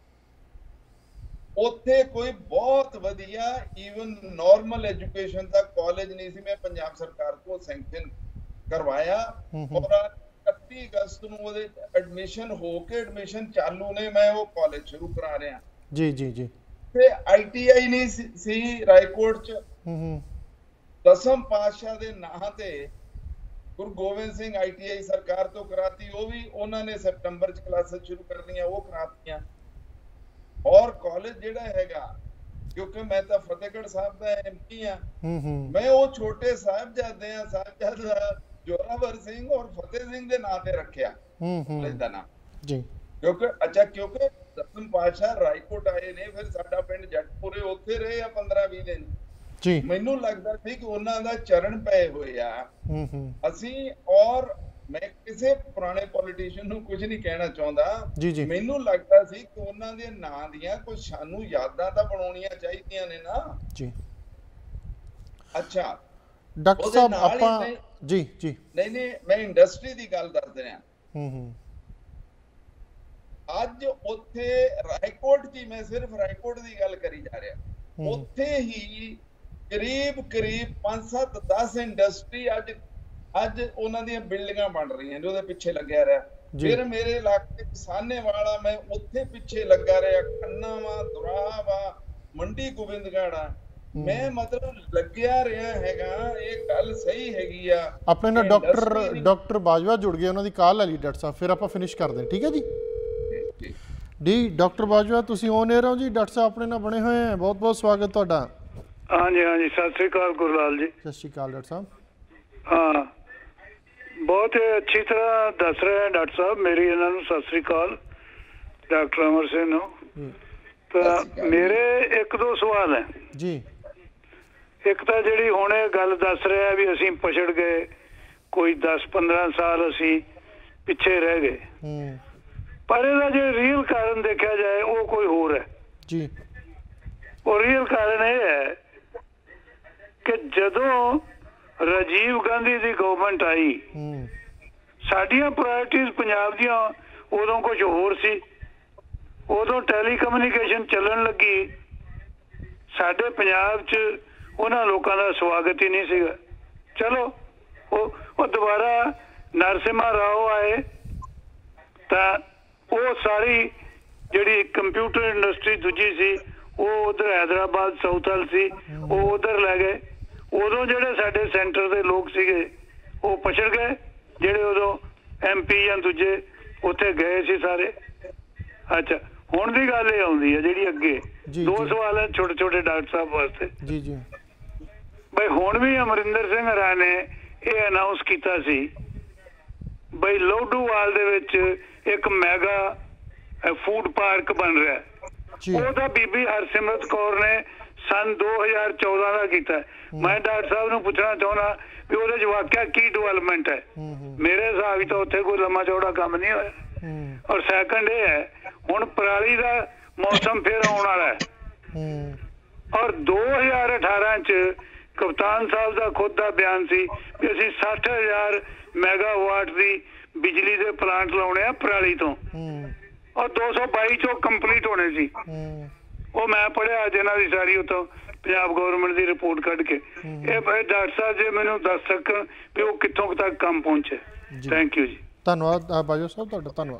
ਉੱਥੇ ਕੋਈ ਬਹੁਤ ਵਧੀਆ ਈਵਨ ਨਾਰਮਲ ਐਜੂਕੇਸ਼ਨ ਦਾ ਕਾਲਜ ਨਹੀਂ ਸੀ। ਮੈਂ ਪੰਜਾਬ ਸਰਕਾਰ ਤੋਂ ਸੈਂਕਸ਼ਨ ਕਰਵਾਇਆ ਔਰ 31 ਅਗਸਤ ਨੂੰ ਉਹਦੇ ਐਡਮਿਸ਼ਨ ਹੋ ਕੇ ਐਡਮਿਸ਼ਨ ਚਾਲੂ ਨੇ, ਮੈਂ ਉਹ ਕਾਲਜ ਸ਼ੁਰੂ ਕਰਾ ਰਿਹਾ ਜੀ ਜੀ ਜੀ। ਤੇ ITI ਨਹੀਂ ਸੀ ਰਾਏਕੋਟ ਚ। ਦਸਮ ਪਾਤਸ਼ਾਹ ਦੇ ਨਾਂ ਤੇ ਗੁਰੂ ਗੋਬਿੰਦ ਸਿੰਘ ITI ਸਰਕਾਰ ਤੋਂ ਕਰਾਤੀ, ਉਹ ਵੀ ਉਹਨਾਂ ਨੇ ਸਤੰਬਰ ਚ ਕਲਾਸਾਂ ਸ਼ੁਰੂ ਕਰਨੀਆਂ, ਉਹ ਕਰਾਤੀਆਂ। ਔਰ ਕਾਲਜ ਜਿਹੜਾ ਹੈਗਾ, ਕਿਉਂਕਿ ਮੈਂ ਤਾਂ ਫਤਿਹਗੜ੍ਹ ਸਾਹਿਬ ਦਾ MP ਆ, ਮੈਂ ਉਹ ਛੋਟੇ ਸਾਹਿਬਜ਼ਾਦਾ ਜੋਰਾਵਰ ਸਿੰਘ ਔਰ ਫਤਿਹ ਸਿੰਘ ਦੇ ਨਾਂ ਤੇ ਰੱਖਿਆ ਕਾਲਜ ਦਾ ਨਾਂ ਜੀ। ਕਿਉਂਕਿ ਦਸਮ ਪਾਤਸ਼ਾਹ ਰਾਏਕੋਟ ਆਏ ਨੇ, ਫਿਰ ਸਾਡਾ ਪਿੰਡ ਜੱਟਪੁਰੇ ਉੱਥੇ ਰਹੇ ਆ 15-20 ਦਿਨ ਜੀ। ਮੈਨੂੰ ਲੱਗਦਾ ਸੀ ਕਿ ਉਹਨਾਂ ਦਾ ਚਰਨ ਪਏ ਹੋਏ ਆ ਅਸੀਂ। ਔਰ ਮੈਂ ਕਿਸੇ ਪੁਰਾਣੇ ਪੋਲੀਟੀਸ਼ੀਅਨ ਨੂੰ ਕੁਝ ਨਹੀਂ ਕਹਿਣਾ ਚਾਹੁੰਦਾ, ਮੈਨੂੰ ਲੱਗਦਾ ਸੀ ਕਿ ਉਹਨਾਂ ਦੇ ਨਾਂ ਦੀਆਂ ਕੁਝ ਸਾਨੂੰ ਯਾਦਾਂ ਤਾਂ ਬਣਾਉਣੀਆਂ ਚਾਹੀਦੀਆਂ ਨੇ ਨਾ ਜੀ। ਅੱਛਾ ਡਾਕਟਰ ਸਾਹਿਬ ਆਪਾਂ ਜੀ ਜੀ ਨਹੀਂ ਮੈਂ ਇੰਡਸਟਰੀ ਦੀ ਗੱਲ ਦੱਸ ਰਿਹਾ। ਅੱਜ ਉੱਥੇ ਰਾਏਕੋਟ ਜੀ, ਮੈਂ ਸਿਰਫ ਰਾਏਕੋਟ ਦੀ ਗੱਲ ਕਰੀ ਜਾ ਰਿਹਾ, ਉੱਥੇ ਹੀ ਕਰੀਬ 5-7-10 ਇੰਡਸਟਰੀ ਅੱਜ ਉਹਨਾਂ ਦੀਆਂ ਬਿਲਡਿੰਗਾਂ ਬਣ ਰਹੀਆਂ ਨੇ, ਉਹਦੇ ਪਿੱਛੇ ਲੱਗਿਆ ਰਿਹਾ। ਫਿਰ ਮੇਰੇ ਇਲਾਕੇ ਸਾਹਨੇਵਾਲਾ, ਮੈਂ ਉੱਥੇ ਪਿੱਛੇ ਲੱਗਾ ਰਿਹਾ, ਖੰਨਾ ਵਾ, ਦੁਰਾਹਾ ਵਾ, ਮੰਡੀ ਗੋਬਿੰਦਗੜ੍ਹ ਆ, ਮੈਂ ਮਤਲਬ ਲੱਗਿਆ ਰਿਹਾ ਹੈਗਾ। ਇਹ ਗੱਲ ਸਹੀ ਹੈਗੀ ਆ। ਆਪਣੇ ਨਾਲ ਡਾਕਟਰ ਬਾਜਵਾ ਜੁੜ ਗਏ, ਉਹਨਾਂ ਦੀ ਕਾਲ ਲੈ ਲਈ ਡਾਕਟਰ ਸਾਹਿਬ, ਫਿਰ ਆਪਾਂ ਫਿਨਿਸ਼ ਕਰਦੇ ਹਾਂ, ਠੀਕ ਹੈ ਜੀ ਜੀ। ਡਾਕਟਰ ਬਾਜਵਾ ਤੁਸੀਂ ਔਨ 에ਅਰ ਹੋ ਜੀ, ਡਾਕਟਰ ਸਾਹਿਬ ਆਪਣੇ ਨਾਲ ਬਣੇ ਹੋਏ ਹੈ, ਬਹੁਤ ਬਹੁਤ ਸਵਾਗਤ ਤੁਹਾਡਾ। ਹਾਂਜੀ ਹਾਂਜੀ, ਸਤਿ ਸ੍ਰੀ ਅਕਾਲ ਗੁਰਲਾਲ ਜੀ। ਸਤਿ ਸ੍ਰੀ ਅਕਾਲ ਡਾਕਟਰ ਸਾਹਿਬ। ਹਾਂ, ਬਹੁਤ ਅੱਛੀ ਤਰ੍ਹਾਂ ਦੱਸ ਰਹੇ ਡਾਕਟਰ ਸਾਹਿਬ। ਮੇਰੀ ਇਹਨਾਂ ਨੂੰ ਸਤਿ ਸ੍ਰੀ ਅਕਾਲ, ਡਾਕਟਰ ਅਮਰ ਸਿੰਘ ਨੂੰ। ਤਾਂ ਮੇਰੇ 1-2 ਸਵਾਲ ਹੈ ਜੀ। ਇੱਕ ਤਾਂ ਜਿਹੜੀ ਹੁਣ ਇਹ ਗੱਲ ਦੱਸ ਰਿਹਾ ਵੀ ਅਸੀਂ ਪਛੜ ਗਏ, ਕੋਈ 10-15 ਸਾਲ ਅਸੀਂ ਪਿੱਛੇ ਰਹਿ ਗਏ, ਪਰ ਇਹਦਾ ਜੇ ਰੀਅਲ ਕਾਰਨ ਦੇਖਿਆ ਜਾਏ ਉਹ ਕੋਈ ਹੋਰ ਹੈ ਜੀ। ਉਹ ਰੀਅਲ ਕਾਰਨ ਇਹ ਹੈ ਕਿ ਜਦੋਂ ਰਾਜੀਵ ਗਾਂਧੀ ਦੀ ਗਵਰਨਮੈਂਟ ਆਈ, ਸਾਡੀਆਂ ਪ੍ਰਾਇਰਟੀਜ਼ ਪੰਜਾਬ ਦੀਆਂ ਉਦੋਂ ਕੁਝ ਹੋਰ ਸੀ। ਉਦੋਂ ਟੈਲੀਕਮਿਊਨੀਕੇਸ਼ਨ ਚੱਲਣ ਲੱਗੀ, ਸਾਡੇ ਪੰਜਾਬ 'ਚ ਉਹਨਾਂ ਲੋਕਾਂ ਦਾ ਸਵਾਗਤ ਹੀ ਨਹੀਂ ਸੀਗਾ। ਚਲੋ ਉਹ ਦੁਬਾਰਾ ਨਰਸਿਮਹਾ ਰਾਓ ਆਏ ਤਾਂ ਉਹ ਸਾਰੀ ਜਿਹੜੀ ਕੰਪਿਊਟਰ ਇੰਡਸਟਰੀ ਦੂਜੀ ਸੀ ਉਹ ਉਧਰ ਹੈਦਰਾਬਾਦ ਸਾਊਥਲ ਸੀ, ਉਹ ਉਧਰ ਲੈ ਗਏ। ਉਦੋਂ ਜਿਹੜੇ ਸਾਡੇ ਸੈਂਟਰ ਦੇ ਲੋਕ ਸੀਗੇ ਉਹ ਪਛੜ ਗਏ, ਜਿਹੜੇ ਉਦੋਂ MP ਜਾਂ ਦੂਜੇ ਉੱਥੇ ਗਏ ਸੀ ਸਾਰੇ। ਅੱਛਾ, ਹੁਣ ਦੀ ਗੱਲ ਇਹ ਆਉਂਦੀ ਹੈ ਜਿਹੜੀ ਅੱਗੇ 2 ਸਵਾਲ ਹੈ ਛੋਟੇ ਛੋਟੇ ਡਾਕਟਰ ਸਾਹਿਬ ਵਾਸਤੇ ਜੀ ਜੀ। ਬਈ ਹੁਣ ਵੀ ਅਮਰਿੰਦਰ ਸਿੰਘ ਹਰਾਂ ਨੇ ਇਹ ਅਨਾਉਂਸ ਕੀਤਾ ਸੀ ਬਈ ਲੋਧੂਵਾਲ ਦੇ ਵਿੱਚ ਇੱਕ ਮੈਗਾ ਫੂਡ ਪਾਰਕ ਬਣ ਰਿਹਾ। ਉਹ ਤਾਂ ਬੀਬੀ ਹਰਸਿਮਰਤ ਕੌਰ ਨੇ ਸਨ 2014 ਦਾ ਕੀਤਾ। ਮੈਂ ਡਾਕਟਰ ਸਾਹਿਬ ਨੂੰ ਪੁੱਛਣਾ ਚਾਹੁੰਦਾ ਵੀ ਉਹਦੇ 'ਚ ਵਾਕਿਆ ਕੀ ਡਿਵੈਲਪਮੈਂਟ ਹੈ। ਮੇਰੇ ਹਿਸਾਬ ਵਿੱਚ ਤਾਂ ਉੱਥੇ ਕੋਈ ਲੰਮਾ ਚੌੜਾ ਕੰਮ ਨਹੀਂ ਹੋਇਆ। ਔਰ ਸੈਕੰਡ ਇਹ ਹੈ, ਹੁਣ ਪਰਾਲੀ ਦਾ ਮੌਸਮ ਫਿਰ ਆਉਣ ਵਾਲਾ ਹੈ। ਔਰ 2018 ਚ ਕਪਤਾਨ ਸਾਹਿਬ ਦਾ ਖੁਦ ਦਾ ਬਿਆਨ ਸੀ ਕਿ ਅਸੀਂ 60,000 ਮੈਗਾਵਾਟ ਦੀ ਬਿਜਲੀ ਦੇ ਪਲਾਂਟ ਲਾਉਣੇ ਆ ਪਰਾਲੀ ਤੋਂ, ਔਰ 222 ਚੋਂ ਕੰਪਲੀਟ ਹੋਣੇ ਸੀ। ਉਹ ਮੈਂ ਪੜ੍ਹਿਆ ਅੱਜ ਇਹਨਾਂ ਦੀ ਸਾਰੀ ਉੱਥੋਂ ਪੰਜਾਬ ਗਵਰਨਮੈਂਟ ਦੀ ਰਿਪੋਰਟ ਕੱਢ ਕੇ। ਇਹ ਡਾਕਟਰ ਸਾਹਿਬ ਜੇ ਮੈਨੂੰ ਦੱਸ ਸਕਣ ਵੀ ਉਹ ਕਿੱਥੋਂ ਤੱਕ ਕੰਮ ਪਹੁੰਚੇ। ਥੈਂਕ ਯੂ ਜੀ। ਧੰਨਵਾਦ ਬਾਜਵਾ ਸਾਹਿਬ, ਤੁਹਾਡਾ ਧੰਨਵਾਦ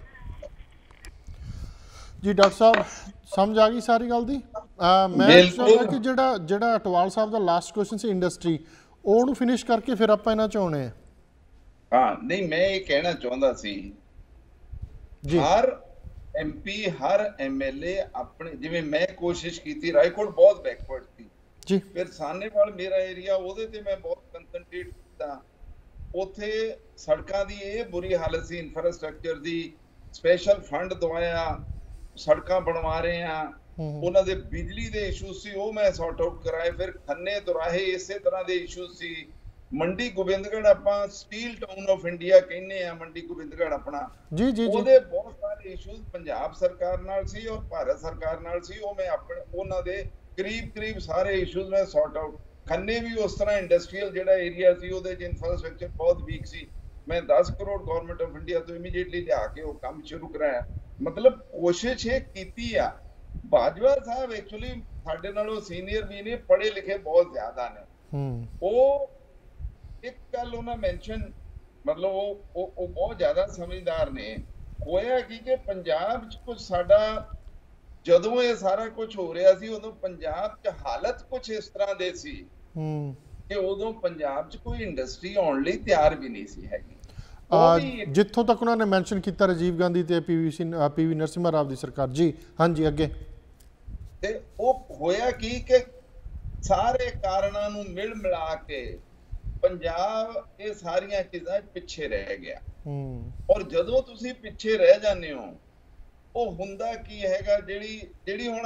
ਜੀ। ਡਾਕਟਰ ਸਾਹਿਬ ਸਮਝ ਆ ਗਈ ਸਾਰੀ ਗੱਲ ਦੀ। ਮੈਂ ਚਾਹੁੰਦਾ ਕਿ ਜਿਹੜਾ ਅਟਵਾਲ ਸਾਹਿਬ ਦਾ ਲਾਸਟ ਕੁਐਸਚਨ ਸੀ ਇੰਡਸਟਰੀ, ਉਹਨੂੰ ਫਿਨਿਸ਼ ਕਰਕੇ ਫਿਰ ਆਪਾਂ ਇਹਨਾਂ ਚ ਆਉਣੇ ਆ। ਹਾਂ ਨਹੀਂ, ਮੈਂ ਇਹ ਕਹਿਣਾ ਚਾਹੁੰਦਾ ਸੀ ਹਰ MP ਹਰ MLA ਆਪਣੇ, ਜਿਵੇਂ ਮੈਂ ਕੋਸ਼ਿਸ਼ ਕੀਤੀ, ਰਾਏਕੋਟ ਬਹੁਤ ਬੈਕਵਰਡ ਸੀ ਜੀ, ਫਿਰ ਸਾਹਨੇਵਾਲ ਮੇਰਾ ਏਰੀਆ, ਉਹਦੇ ਤੇ ਮੈਂ ਬਹੁਤ ਕੰਸੰਟਰੇਟ ਕੀਤਾ। ਉੱਥੇ ਸੜਕਾਂ ਦੀ ਇਹ ਬੁਰੀ ਹਾਲਤ ਸੀ, ਇਨਫਰਾਸਟ੍ਰਕਚਰ ਦੀ, ਸਪੈਸ਼ਲ ਫੰਡ ਦਵਾਇਆ, ਸੜਕਾਂ ਬਣਵਾ ਰਹੇ ਆ। ਉਹਨਾਂ ਦੇ ਬਿਜਲੀ ਦੇ ਇਸ਼ੂ ਸੀ, ਉਹ ਮੈਂ ਸੌਰਟ ਆਊਟ ਕਰਾਏ। ਫਿਰ ਖੰਨੇ ਦੁਰਾਹੇ ਇਸੇ ਤਰ੍ਹਾਂ ਦੇ ਇਸ਼ੂ ਸੀ। ਮੰਡੀ ਗੋਬਿੰਦਗੜ੍ਹ ਆਪਾਂ ਸਟੀਲ ਟਾਊਨ ਆਫ ਇੰਡੀਆ ਕਹਿੰਦੇ ਆ, ਮੰਡੀ ਗੋਬਿੰਦਗੜ੍ਹ ਆਪਣਾ, ਉਹਦੇ ਬਹੁਤ ਸਾਰੇ ਇਸ਼ੂਜ਼ ਪੰਜਾਬ ਸਰਕਾਰ ਨਾਲ ਸੀ ਔਰ ਭਾਰਤ ਸਰਕਾਰ ਨਾਲ ਸੀ। ਉਹ ਮੈਂ ਆਪਣੇ ਉਹਨਾਂ ਦੇ ਕਰੀਬ ਸਾਰੇ ਇਸ਼ੂਜ਼ ਮੈਂ ਸੌਰਟ ਆਊਟ। ਖੰਨੇ ਵੀ ਉਸ ਤਰ੍ਹਾਂ ਇੰਡਸਟਰੀਅਲ ਜਿਹੜਾ ਏਰੀਆ ਸੀ, ਉਹਦੇ 'ਚ ਇਨਫਰਾਸਟ੍ਰਕਚਰ ਬਹੁਤ ਵੀਕ ਸੀ। ਮੈਂ 10 ਕਰੋੜ ਗਵਰਨਮੈਂਟ ਆਫ ਇੰਡੀਆ ਤੋਂ ਇਮੀਡੀਏਟਲੀ ਲਿਆ ਕੇ ਉਹ ਕੰਮ ਸ਼ੁਰੂ ਕਰਾਇਆ। ਮਤਲਬ ਕੋਸ਼ਿਸ਼ ਇਹ ਕੀਤੀ ਆ। ਬਾਜਵਾ ਸਾਹਿਬ ਐਕਚੁਅਲੀ ਸਾਡੇ ਨਾਲੋਂ ਸੀਨੀਅਰ ਵੀ ਨੇ, ਪੜ੍ਹੇ ਲਿਖੇ ਬਹੁਤ ਜ਼ਿਆਦਾ ਨੇ। ਉਹ ਇੱਕ ਗੱਲ ਉਹਨਾਂ ਮੈਂਸ਼ਨ, ਮਤਲਬ ਉਹ ਬਹੁਤ ਜ਼ਿਆਦਾ ਸਮਝਦਾਰ ਨੇ। ਹੋਇਆ ਕਿ ਪੰਜਾਬ 'ਚ ਕੁਝ ਸਾਡਾ, ਜਦੋਂ ਇਹ ਸਾਰਾ ਕੁਝ ਹੋ ਰਿਹਾ ਸੀ ਉਦੋਂ ਪੰਜਾਬ 'ਚ ਹਾਲਤ ਕੁਝ ਇਸ ਤਰ੍ਹਾਂ ਦੇ ਸੀ ਕਿ ਉਦੋਂ ਪੰਜਾਬ 'ਚ ਕੋਈ ਇੰਡਸਟਰੀ ਆਉਣ ਲਈ ਤਿਆਰ ਵੀ ਨਹੀਂ ਸੀ ਹੈਗੀ। ਜਿੱਥੋਂ ਤੱਕ ਉਹਨਾਂ ਨੇ ਮੈਂਸ਼ਨ ਕੀਤਾ ਰਾਜੀਵ ਗਾਂਧੀ ਤੇ ਪੀਵੀ ਨਰਸਿਮਹਾ ਰਾਓ ਦੀ ਸਰਕਾਰ। ਜੀ ਹਾਂਜੀ, ਅੱਗੇ। ਤੇ ਉਹ ਹੋਇਆ ਕਿ ਸਾਰੇ ਕਾਰਨਾਂ ਨੂੰ ਮਿਲ ਮਿਲਾ ਕੇ ਪੰਜਾਬ ਇਹ ਸਾਰੀਆਂ ਚੀਜ਼ਾਂ ਪਿੱਛੇ ਰਹਿ ਗਿਆ। ਔਰ ਜਦੋਂ ਤੁਸੀਂ ਪਿੱਛੇ ਰਹਿ ਜਾਂਦੇ ਹੋ, ਉਹ ਹੁੰਦਾ ਕੀ ਹੈਗਾ, ਜਿਹੜੀ ਹੁਣ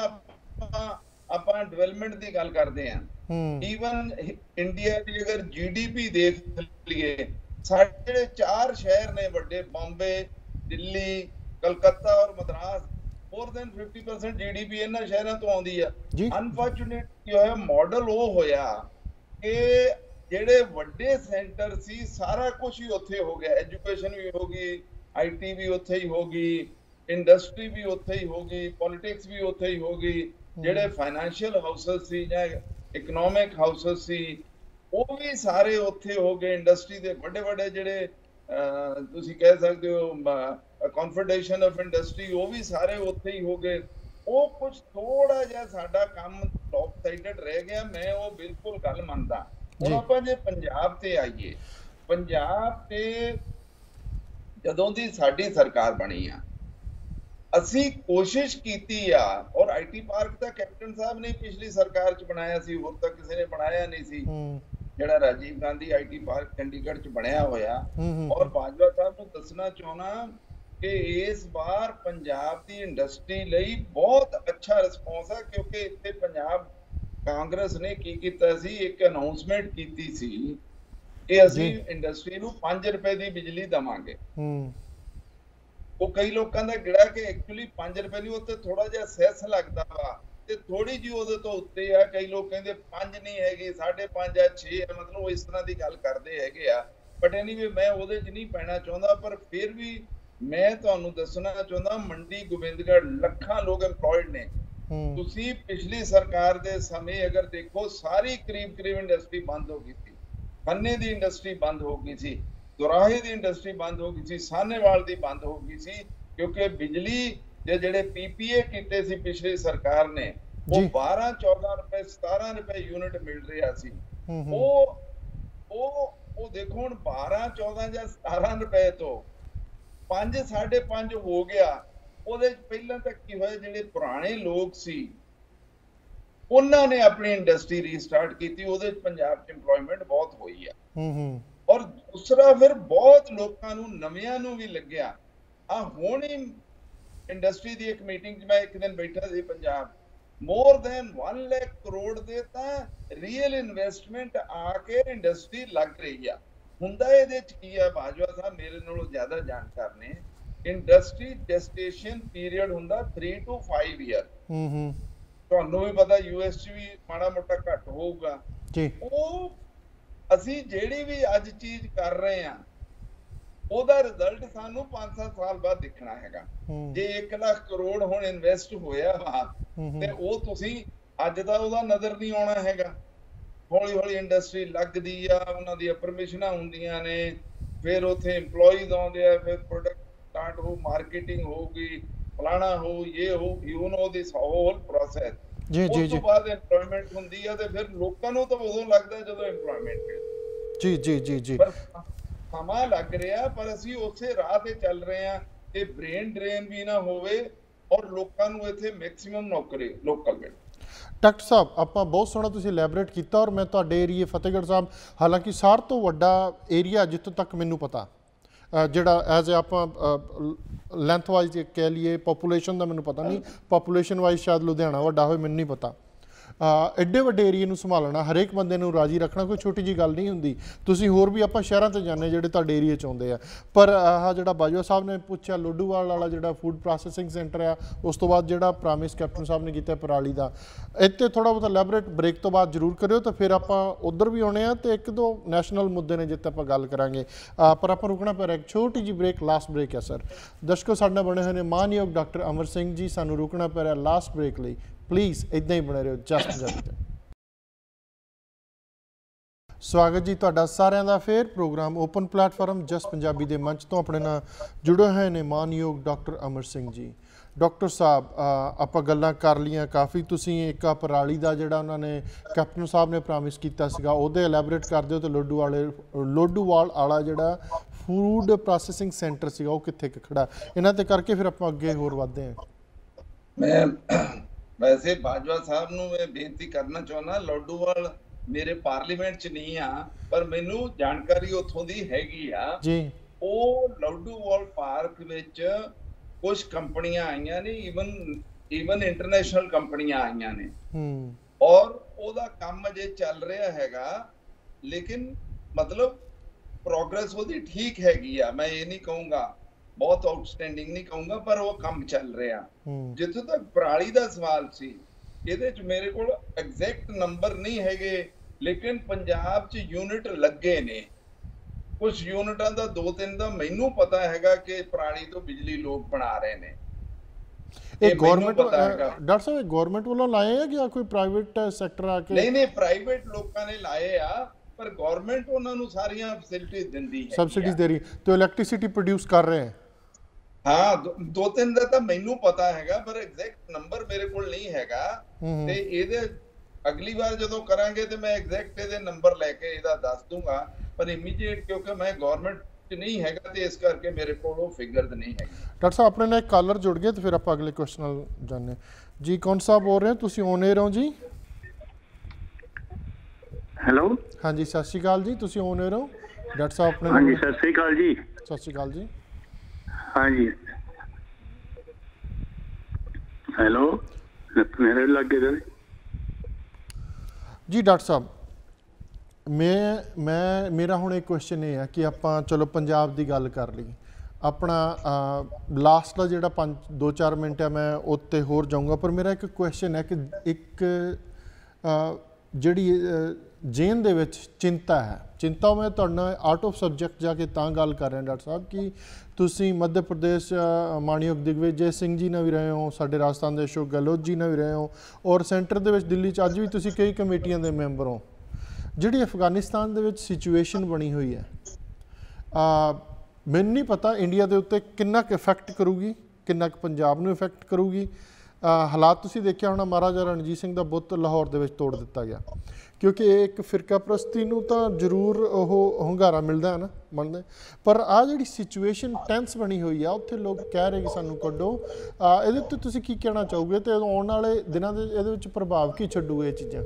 ਆਪਾਂ ਡਿਵੈਲਪਮੈਂਟ ਦੀ ਗੱਲ ਕਰਦੇ ਆ, ਈਵਨ ਇੰਡੀਆ ਦੀ ਅਗਰ GDP ਦੇਖ ਲਈਏ, ਸਾਡੇ ਜਿਹੜੇ 4 ਸ਼ਹਿਰ ਨੇ ਵੱਡੇ, ਬੰਬੇ, ਦਿੱਲੀ, ਕਲਕੱਤਾ ਔਰ ਮਦਰਾਸ, more than 50% GDP ਇਹਨਾਂ ਸ਼ਹਿਰਾਂ ਤੋਂ ਆਉਂਦੀ ਆ। ਅਨਫੋਰਚੂਨੇਟ ਕੀ ਹੋਇਆ, ਮਾਡਲ ਉਹ ਹੋਇਆ ਕਿ ਜਿਹੜੇ ਵੱਡੇ ਸੈਂਟਰ ਸੀ ਸਾਰਾ ਕੁਝ ਹੀ ਉੱਥੇ ਹੋ ਗਿਆ। ਐਜੂਕੇਸ਼ਨ ਵੀ ਹੋ ਗਈ, IT ਵੀ ਉੱਥੇ ਹੀ ਹੋ ਗਈ, ਇੰਡਸਟਰੀ ਵੀ ਉੱਥੇ ਹੀ ਹੋ ਗਈ, ਪੋਲਿਟਿਕਸ ਵੀ ਉੱਥੇ ਹੀ ਹੋ ਗਈ। ਜਿਹੜੇ ਫਾਈਨੈਂਸ਼ੀਅਲ ਹਾਊਸਸ ਸੀ ਜਾਂ ਇਕਨੋਮਿਕ ਹਾਊਸਸ ਸੀ, ਉਹ ਵੀ ਸਾਰੇ ਉੱਥੇ ਹੋ ਗਏ। ਇੰਡਸਟਰੀ ਦੇ ਵੱਡੇ ਜਿਹੜੇ ਤੁਸੀਂ ਕਹਿ ਸਕਦੇ ਹੋ ਕਨਫੈਡਰੇਸ਼ਨ ਆਫ ਇੰਡਸਟਰੀ, ਉਹ ਵੀ ਸਾਰੇ ਉੱਥੇ ਹੀ ਹੋ ਗਏ। ਉਹ ਕੁਝ ਥੋੜਾ ਜਿਹਾ ਸਾਡਾ ਕੰਮ ਟੌਪ ਸਾਈਡਡ ਰਹਿ ਗਿਆ। ਮੈਂ ਉਹ ਬਿਲਕੁਲ ਗੱਲ ਮੰਨਦਾ। ਹੁਣ ਆਪਾਂ ਜੇ ਪੰਜਾਬ ਤੇ ਆਈਏ, ਪੰਜਾਬ ਤੇ ਜਦੋਂ ਦੀ ਸਾਡੀ ਸਰਕਾਰ ਬਣੀ ਆ, ਅਸੀਂ ਕੋਸ਼ਿਸ਼ ਕੀਤੀ ਆ, ਔਰ IT ਪਾਰਕ ਤਾਂ ਕੈਪਟਨ ਸਾਹਿਬ ਨੇ ਪਿਛਲੀ ਸਰਕਾਰ 'ਚ ਬਣਾਇਆ ਸੀ, ਹੋਰ ਤਾਂ ਕਿਸੇ ਨੇ ਬਣਾਇਆ ਨਹੀਂ ਸੀ। ਜਿਹੜਾ ਰਾਜੀਵ ਗਾਂਧੀ IT ਪਾਰਕ ਚੰਡੀਗੜ੍ਹ 'ਚ ਬਣਿਆ ਹੋਇਆ। ਔਰ ਬਾਜਵਾ ਸਾਹਿਬ ਨੂੰ ਦੱਸਣਾ ਚਾਹੁੰਦਾ ਕਿ ਇਸ ਵਾਰ ਪੰਜਾਬ ਦੀ ਇੰਡਸਟਰੀ ਲਈ ਬਹੁਤ ਅੱਛਾ ਰਿਸਪੌਂਸ ਹੈ, ਕਿਉਂਕਿ ਇੱਥੇ ਪੰਜਾਬ ਕਾਂਗਰਸ ਨੇ ਕੀ ਕੀਤਾ ਸੀ, ਇੱਕ ਅਨਾਉਂਸਮੈਂਟ ਕੀਤੀ ਸੀ ਕਿ ਅਸੀਂ ਇੰਡਸਟਰੀ ਨੂੰ 5 ਰੁਪਏ ਦੀ ਬਿਜਲੀ ਦਵਾਂਗੇ। ਉਹ ਕਈ ਲੋਕਾਂ ਦਾ ਗਿੜਾ ਕਿ ਐਕਚੁਅਲੀ 5 ਰੁਪਏ ਨਹੀਂ, ਉੱਤੇ ਥੋੜਾ ਜਿਹਾ ਸੈਸ ਲੱਗਦਾ ਵਾ ਤੇ ਥੋੜੀ ਜਿਹੀ ਉਹਦੇ ਤੋਂ ਉੱਤੇ ਆ। ਕਈ ਲੋਕ ਕਹਿੰਦੇ 5 ਨਹੀਂ ਹੈਗੀ, 5.5 ਆ, 6 ਆ, ਮਤਲਬ ਉਹ ਇਸ ਤਰ੍ਹਾਂ ਦੀ ਗੱਲ ਕਰਦੇ ਹੈਗੇ ਆ। ਬਟ ਐਨੀਵੇ ਮੈਂ ਉਹਦੇ 'ਚ ਨਹੀਂ ਪੈਣਾ ਚਾਹੁੰਦਾ, ਪਰ ਫਿਰ ਵੀ ਮੈਂ ਤੁਹਾਨੂੰ ਦੱਸਣਾ ਚਾਹੁੰਦਾ, ਮੰਡੀ ਗੋਬਿੰਦਗੜ੍ਹ ਲੱਖਾਂ ਲੋਕ ਐਮਪਲੋਇਡ ਨੇ। ਤੁਸੀਂ ਪਿਛਲੀ ਸਰਕਾਰ ਦੇ ਸਮੇਂ ਅਗਰ ਦੇਖੋ, ਸਾਰੀ ਕਰੀਬ ਇੰਡਸਟਰੀ ਬੰਦ ਹੋ ਗਈ ਸੀ। ਖੰਨੇ ਦੀ ਇੰਡਸਟਰੀ ਬੰਦ ਹੋ ਗਈ ਸੀ, ਦੁਰਾਹੇ ਦੀ ਇੰਡਸਟਰੀ ਬੰਦ ਹੋ ਗਈ ਸੀ, ਸਾਹਨੇਵਾਲ ਦੀ ਬੰਦ ਹੋ ਗਈ ਸੀ, ਕਿਉਂਕਿ ਬਿਜਲੀ ਦੇ ਜਿਹੜੇ PPA ਕੀਤੇ ਸੀ ਪਿਛਲੀ ਸਰਕਾਰ ਨੇ, ਉਹ 12-14 ਰੁਪਏ 17 ਰੁਪਏ ਯੂਨਿਟ ਮਿਲ ਰਿਹਾ ਸੀ। ਉਹ ਦੇਖੋ ਹੁਣ 12-14 ਜਾਂ 17 ਰੁਪਏ ਤੋਂ 5-5.5 ਹੋ ਗਿਆ। ਉਹਦੇ ਪਹਿਲਾਂ ਤੱਕ ਕੀ ਹੋਇਆ, ਜਿਹੜੇ ਪੁਰਾਣੇ ਲੋਕ ਸੀ ਉਹਨਾਂ ਨੇ ਆਪਣੀ ਇੰਡਸਟਰੀ ਰੀਸਟਾਰਟ ਕੀਤੀ, ਉਹਦੇ ਪੰਜਾਬ 'ਚ ਇੰਪਲੋਇਮੈਂਟ ਬਹੁਤ ਹੋਈ ਆ। ਔਰ ਦੂਸਰਾ ਫਿਰ ਬਹੁਤ ਲੋਕਾਂ ਨੂੰ ਨਵਿਆਂ ਨੂੰ ਵੀ ਲੱਗਿਆ। ਹੁਣ ਹੀ ਇੰਡਸਟਰੀ ਦੀ ਇੱਕ ਮੀਟਿੰਗ 'ਚ ਮੈਂ ਇੱਕ ਦਿਨ ਬੈਠਾ ਸੀ ਪੰਜਾਬ, more than 1 ਲੱਖ ਕਰੋੜ ਦੇ ਤਾਂ ਰੀਅਲ ਇਨਵੈਸਟਮੈਂਟ ਆ ਕੇ ਇੰਡਸਟਰੀ ਲੱਗ ਰਹੀ ਆ। ਹੁੰਦਾ ਇਹਦੇ 'ਚ ਕੀ ਆ, ਬਾਜਵਾ ਸਾਹਿਬ ਮੇਰੇ ਨਾਲੋਂ ਜ਼ਿਆਦਾ ਜਾਣਕਾਰ ਨੇ। ਇੰਡਸਟਰੀ ਜੈਸਟੇਸ਼ਨ ਪੀਰੀਅਡ ਹੁੰਦਾ 3 to 5 ਈਅਰ। ਤੁਹਾਨੂੰ ਵੀ ਪਤਾ US 'ਚ ਵੀ ਮਾੜਾ ਮੋਟਾ ਘੱਟ ਹੋਊਗਾ। ਉਹ ਅਸੀਂ ਜਿਹੜੀ ਵੀ ਅੱਜ ਚੀਜ਼ ਕਰ ਰਹੇ ਆ, ਉਹਦਾ ਰਿਜ਼ਲਟ ਸਾਨੂੰ 5-7 ਸਾਲ ਬਾਅਦ ਦਿਖਣਾ ਹੈਗਾ। ਜੇ 1 ਲੱਖ ਕਰੋੜ ਹੁਣ ਇਨਵੈਸਟ ਹੋਇਆ ਵਾ ਤੇ ਉਹ ਤੁਸੀਂ ਅੱਜ ਦਾ ਉਹਦਾ ਨਜ਼ਰ ਨਹੀਂ ਆਉਣਾ ਹੈਗਾ। ਹੌਲੀ ਇੰਡਸਟਰੀ ਲੱਗਦੀ ਆ, ਉਹਨਾਂ ਦੀਆਂ ਪਰਮਿਸ਼ਨਾਂ ਹੁੰਦੀਆਂ ਨੇ, ਫਿਰ ਉੱਥੇ EMPLOYEES ਆਉਂਦੇ ਆ, ਫਿਰ ਪ੍ਰੋਡਕਟ ਸਟਾਰਟ ਹੋ, ਮਾਰਕੀਟਿੰਗ ਹੋਊਗੀ, ਫਲਾਣਾ ਹੋ, ਇਹ ਹੋ, you know this whole process. ਉਸ ਤੋਂ ਬਾਅਦ ਐਮਪਲੋਇਮੈਂਟ ਹੁੰਦੀ ਆ ਤੇ ਫਿਰ ਲੋਕਾਂ ਨੂੰ ਤਾਂ ਉਦੋਂ ਲੱਗਦਾ ਜਦੋਂ ਐਮਪਲੋਇਮੈਂਟ ਮਿਲਦੀ। ਜੀ ਸਮਾਂ ਲੱਗ ਰਿਹਾ, ਪਰ ਅਸੀਂ ਉਸੇ ਰਾਹ ਤੇ ਚੱਲ ਰਹੇ ਆ ਕਿ ਬ੍ਰੇਨ ਡਰੇਨ ਵੀ ਨਾ ਹੋਵੇ ਔਰ ਲੋਕਾਂ ਨੂੰ ਇੱਥੇ ਮੈਕਸਿਮਮ ਨੌਕਰੀ ਲੋਕਲ ਮਿਲੇ। ਡਾਕਟਰ ਸਾਹਿਬ ਆਪਾਂ ਬਹੁਤ ਸੋਹਣਾ ਤੁਸੀਂ ਇਲੈਬੋਰੇਟ ਕੀਤਾ ਔਰ ਮੈਂ ਤੁਹਾਡੇ ਏਰੀਏ ਫਤਿਹਗੜ੍ਹ ਸਾਹਿਬ ਹਾਲਾਂਕਿ ਸਾਰ ਤੋਂ ਵੱਡਾ ਏਰੀਆ ਜਿੱਥੋਂ ਤੱਕ ਮੈਨੂੰ ਪਤਾ ਜਿਹੜਾ ਐਜ਼ ਆਪਾਂ ਲੈਂਥ ਵਾਈਜ਼ ਕਹਿ ਲਈਏ ਪੋਪੂਲੇਸ਼ਨ ਦਾ ਮੈਨੂੰ ਪਤਾ ਨਹੀਂ ਪੋਪੂਲੇਸ਼ਨ ਵਾਈਜ਼ ਸ਼ਾਇਦ ਲੁਧਿਆਣਾ ਵੱਡਾ ਹੋਵੇ ਮੈਨੂੰ ਨਹੀਂ ਪਤਾ ਐਡੇ ਵੱਡੇ ਏਰੀਏ ਨੂੰ ਸੰਭਾਲਣਾ ਹਰੇਕ ਬੰਦੇ ਨੂੰ ਰਾਜੀ ਰੱਖਣਾ ਕੋਈ ਛੋਟੀ ਜੀ ਗੱਲ ਨਹੀਂ ਹੁੰਦੀ ਤੁਸੀਂ ਹੋਰ ਵੀ ਆਪਾਂ ਸ਼ਹਿਰਾਂ ਤੇ ਜਾਂਦੇ ਜਿਹੜੇ ਤੁਹਾਡੇ ਏਰੀਏ 'ਚ ਆਉਂਦੇ ਆ ਪਰ ਆਹ ਜਿਹੜਾ ਬਾਜਵਾ ਸਾਹਿਬ ਨੇ ਪੁੱਛਿਆ ਲੋਡੂਵਾਲ ਵਾਲਾ ਜਿਹੜਾ ਫੂਡ ਪ੍ਰੋਸੈਸਿੰਗ ਸੈਂਟਰ ਆ ਉਸ ਤੋਂ ਬਾਅਦ ਜਿਹੜਾ ਪ੍ਰਾਮਿਸ ਕੈਪਟਨ ਸਾਹਿਬ ਨੇ ਕੀਤਾ ਪਰਾਲੀ ਦਾ ਇੱਥੇ ਥੋੜ੍ਹਾ ਬਹੁਤਾ ਲੈਬੋਰੇਟ ਬ੍ਰੇਕ ਤੋਂ ਬਾਅਦ ਜ਼ਰੂਰ ਕਰਿਓ ਤਾਂ ਫਿਰ ਆਪਾਂ ਉੱਧਰ ਵੀ ਆਉਣੇ ਆ ਅਤੇ ਇੱਕ ਦੋ ਨੈਸ਼ਨਲ ਮੁੱਦੇ ਨੇ ਜਿੱਥੇ ਆਪਾਂ ਗੱਲ ਕਰਾਂਗੇ ਪਰ ਆਪਾਂ ਰੁਕਣਾ ਪੈ ਰਿਹਾ ਇੱਕ ਛੋਟੀ ਜੀ ਬ੍ਰੇਕ ਲਾਸਟ ਬ੍ਰੇਕ ਹੈ ਸਰ ਦਰਸ਼ਕੋ ਸਾਡੇ ਨਾਲ ਬਣੇ ਹੋਏ ਨੇ ਮਾਨਯੋਗ ਡਾਕਟਰ ਅਮਰ ਸਿੰਘ ਜੀ ਸਾਨੂੰ ਰੁਕਣਾ ਪੈ ਰਿਹਾ ਲਾਸਟ ਬ੍ਰੇਕ ਲਈ ਪਲੀਜ਼ ਇੱਦਾਂ ਹੀ ਬਣੇ ਰਹੋ ਜਸਟ ਪੰਜਾਬੀ ਤੇ ਸਵਾਗਤ ਜੀ ਤੁਹਾਡਾ ਸਾਰਿਆਂ ਦਾ ਫਿਰ programme open platform just Punjabi ਦੇ ਮੰਚ ਤੋਂ ਆਪਣੇ ਨਾਲ ਜੁੜੇ ਹੋਏ ਨੇ ਮਾਨਯੋਗ ਡਾਕਟਰ ਅਮਰ ਸਿੰਘ ਜੀ ਡਾਕਟਰ ਸਾਹਿਬ ਆਪਾਂ ਗੱਲਾਂ ਕਰ ਲਈਆਂ ਕਾਫੀ ਤੁਸੀਂ ਇੱਕ ਪਰਾਲੀ ਦਾ ਜਿਹੜਾ ਉਹਨਾਂ ਨੇ ਕੈਪਟਨ ਸਾਹਿਬ ਨੇ ਪ੍ਰੋਮਿਸ ਕੀਤਾ ਸੀਗਾ ਉਹਦੇ ਐਲੈਬੋਰੇਟ ਕਰ ਦਿਓ ਤੇ ਲੋਡੂਵਾਲ ਵਾਲਾ ਜਿਹੜਾ ਫੂਡ ਪ੍ਰੋਸੈਸਿੰਗ ਸੈਂਟਰ ਸੀਗਾ ਉਹ ਕਿੱਥੇ ਖੜਾ ਇਹਨਾਂ ਤੇ ਕਰਕੇ ਫਿਰ ਆਪਾਂ ਅੱਗੇ ਹੋਰ ਵਧਦੇ ਹਾਂ ਮੈਂ ਵੈਸੇ ਬਾਜਵਾ ਸਾਹਿਬ ਨੂੰ ਮੈਂ ਬੇਨਤੀ ਕਰਨਾ ਚਾਹੁੰਦਾ ਲੋਡੂਵਾਲ ਮੇਰੇ ਪਾਰਲੀਮੈਂਟ 'ਚ ਨਹੀਂ ਆ ਪਰ ਮੈਨੂੰ ਜਾਣਕਾਰੀ ਉੱਥੋਂ ਦੀ ਹੈਗੀ ਆ ਜੀ ਉਹ ਲੋਡੂਵਾਲ ਪਾਰਕ ਵਿੱਚ ਕੁਝ ਕੰਪਨੀਆਂ ਆਈਆਂ ਨੇ ਈਵਨ ਇੰਟਰਨੈਸ਼ਨਲ ਕੰਪਨੀਆਂ ਆਈਆਂ ਨੇ ਔਰ ਉਹਦਾ ਕੰਮ ਅਜੇ ਚੱਲ ਰਿਹਾ ਹੈਗਾ ਲੇਕਿਨ ਮਤਲਬ ਪ੍ਰੋਗਰੈਸ ਉਹਦੀ ਠੀਕ ਹੈਗੀ ਆ ਮੈਂ ਇਹ ਨਹੀਂ ਕਹੂੰਗਾ ਬਹੁਤ ਆਊਟਸਟੈਂਡਿੰਗ ਨਹੀਂ ਕਹੂੰਗਾ ਪਰ ਉਹ ਕੰਮ ਚੱਲ ਰਿਹਾ ਜਿੱਥੋਂ ਤੱਕ ਪਰਾਲੀ ਦਾ ਸਵਾਲ ਸੀ ਇਹਦੇ 'ਚ ਮੇਰੇ ਕੋਲ ਐਗਜ਼ੈਕਟ ਨੰਬਰ ਨਹੀਂ ਹੈਗੇ ਲੇਕਿਨ ਪੰਜਾਬ 'ਚ ਯੂਨਿਟ ਲੱਗੇ ਨੇ ਕੁਝ ਯੂਨਿਟਾਂ ਦਾ 2-3 ਦਾ ਮੈਨੂੰ ਪਤਾ ਹੈਗਾ ਕਿ ਪਰਾਲੀ ਤੋਂ ਬਿਜਲੀ ਲੋਕ ਬਣਾ ਰਹੇ ਨੇ ਇਹ ਗਵਰਨਮੈਂਟ ਡਾਕਟਰ ਸਾਹਿਬ ਗਵਰਨਮੈਂਟ ਵੱਲੋਂ ਲਾਏ ਆ ਜਾਂ ਕੋਈ ਪ੍ਰਾਈਵੇਟ ਸੈਕਟਰ ਆ ਕੇ ਨਹੀਂ ਪ੍ਰਾਈਵੇਟ ਲੋਕਾਂ ਨੇ ਲਾਏ ਆ ਪਰ ਗਵਰਨਮੈਂਟ ਉਹਨਾਂ ਨੂੰ ਸਾਰੀਆਂ ਫੈਸਿਲਿਟੀਆਂ ਦਿੰਦੀ ਹੈ ਸਬਸਿਡੀਜ਼ ਦੇ ਰਹੀ ਤੇ ਇਲੈਕਟ੍ਰਿਸਿਟੀ ਪ੍ਰੋਡਿਊਸ ਕਰ ਰਹੇ ਹੈ ਹਾਂ 2-3 ਦਾ ਤਾਂ ਮੈਨੂੰ ਪਤਾ ਹੈਗਾ ਪਰ ਐਗਜ਼ੈਕਟ ਨੰਬਰ ਮੇਰੇ ਕੋਲ ਨਹੀਂ ਹੈਗਾ ਤੇ ਇਹਦੇ ਅਗਲੀ ਵਾਰ ਜਦੋਂ ਕਰਾਂਗੇ ਤੇ ਮੈਂ ਐਗਜ਼ੈਕਟ ਇਹਦੇ ਨੰਬਰ ਲੈ ਕੇ ਇਹਦਾ ਦੱਸ ਦੂੰਗਾ ਪਰ ਇਮੀਡੀਏਟ ਕਿਉਂਕਿ ਮੈਂ ਗਵਰਨਮੈਂਟ 'ਚ ਨਹੀਂ ਹੈਗਾ ਤੇ ਇਸ ਕਰਕੇ ਮੇਰੇ ਕੋਲ ਉਹ ਫਿਗਰ ਨਹੀਂ ਹੈਗੀ ਡਾਕਟਰ ਸਾਹਿਬ ਆਪਣੇ ਨਾਲ ਇੱਕ ਕਾਲਰ ਜੁੜ ਗਏ ਤੇ ਫਿਰ ਆਪਾਂ ਅਗਲੇ ਕੁਐਸਚਨ ਨਾਲ ਜਾਣਦੇ ਜੀ ਕੌਣ ਸਾਹਿਬ ਬੋਲ ਰਹੇ ਹੋ ਤੁਸੀਂ ਔਨ 에ਅਰ ਹੋ ਜੀ ਹੈਲੋ ਹਾਂਜੀ ਸਤਿ ਸ਼੍ਰੀ ਅਕਾਲ ਜੀ ਤੁਸੀਂ ਔਨ 에ਅਰ ਹੋ ਡਾਕਟਰ ਸਾਹਿਬ ਆਪਣੇ ਹਾਂਜੀ ਸਤਿ ਸ਼੍ਰੀ ਅਕਾਲ ਜੀ ਸਤਿ ਸ਼੍ਰੀ ਅਕਾਲ ਜੀ ਹਾਂਜੀ ਹੈਲੋ ਮੇਰੇ ਲੱਗੇ ਦੇ ਜੀ ਡਾਕਟਰ ਸਾਹਿਬ ਮੇਰਾ ਹੁਣ ਇੱਕ ਕੁਐਸਚਨ ਇਹ ਹੈ ਕਿ ਆਪਾਂ ਚਲੋ ਪੰਜਾਬ ਦੀ ਗੱਲ ਕਰ ਲਈ ਆਪਣਾ ਲਾਸਟ ਦਾ ਜਿਹੜਾ 2-4 ਮਿੰਟ ਹੈ ਮੈਂ ਉੱਤੇ ਹੋਰ ਜਾਊਂਗਾ ਪਰ ਮੇਰਾ ਇੱਕ ਕੁਐਸਚਨ ਹੈ ਕਿ ਇੱਕ ਜਿਹੜੀ ਜੇਨ ਦੇ ਵਿੱਚ ਚਿੰਤਾ ਮੈਂ ਤੁਹਾਡੇ ਨਾਲ ਆਊਟ ਆਫ ਸਬਜੈਕਟ ਜਾ ਕੇ ਤਾਂ ਗੱਲ ਕਰ ਰਿਹਾ ਡਾਕਟਰ ਸਾਹਿਬ ਕਿ ਤੁਸੀਂ ਮੱਧ ਪ੍ਰਦੇਸ਼ ਮਾਨਯੋਗ ਦਿਗਵਿਜੇ ਸਿੰਘ ਜੀ ਨਾਲ ਵੀ ਰਹੇ ਹੋ ਸਾਡੇ ਰਾਜਸਥਾਨ ਦੇ ਅਸ਼ੋਕ ਗਹਿਲੋਤ ਜੀ ਨਾਲ ਵੀ ਰਹੇ ਹੋ ਔਰ ਸੈਂਟਰ ਦੇ ਵਿੱਚ ਦਿੱਲੀ 'ਚ ਅੱਜ ਵੀ ਤੁਸੀਂ ਕਈ ਕਮੇਟੀਆਂ ਦੇ ਮੈਂਬਰ ਹੋ ਜਿਹੜੀ ਅਫਗਾਨਿਸਤਾਨ ਦੇ ਵਿੱਚ ਸਿਚੁਏਸ਼ਨ ਬਣੀ ਹੋਈ ਹੈ ਮੈਨੂੰ ਨਹੀਂ ਪਤਾ ਇੰਡੀਆ ਦੇ ਉੱਤੇ ਕਿੰਨਾ ਕੁ ਇਫੈਕਟ ਕਰੂਗੀ ਕਿੰਨਾ ਕੁ ਪੰਜਾਬ ਨੂੰ ਇਫੈਕਟ ਕਰੂਗੀ ਹਾਲਾਤ ਤੁਸੀਂ ਦੇਖਿਆ ਹੋਣਾ ਮਹਾਰਾਜਾ ਰਣਜੀਤ ਸਿੰਘ ਦਾ ਬੁੱਤ ਲਾਹੌਰ ਦੇ ਵਿੱਚ ਤੋੜ ਦਿੱਤਾ ਗਿਆ ਕਿਉਂਕਿ ਇਹ ਇੱਕ ਫਿਰਕਾ ਪ੍ਰਸਤੀ ਨੂੰ ਤਾਂ ਜ਼ਰੂਰ ਉਹ ਹੁੰਗਾਰਾ ਮਿਲਦਾ ਹੈ ਨਾ ਮੰਨਦੇ ਪਰ ਆਹ ਜਿਹੜੀ ਸਿਚੁਏਸ਼ਨ ਟੈਂਸ ਬਣੀ ਹੋਈ ਆ ਉੱਥੇ ਲੋਕ ਕਹਿ ਰਹੇ ਕਿ ਸਾਨੂੰ ਕੱਢੋ ਇਹਦੇ ਉੱਤੇ ਤੁਸੀਂ ਕੀ ਕਹਿਣਾ ਚਾਹੋਗੇ ਤੇ ਆਉਣ ਵਾਲੇ ਦਿਨਾਂ ਦੇ ਇਹਦੇ ਵਿੱਚ ਪ੍ਰਭਾਵ ਕੀ ਛੱਡੂ ਇਹ ਚੀਜ਼ਾਂ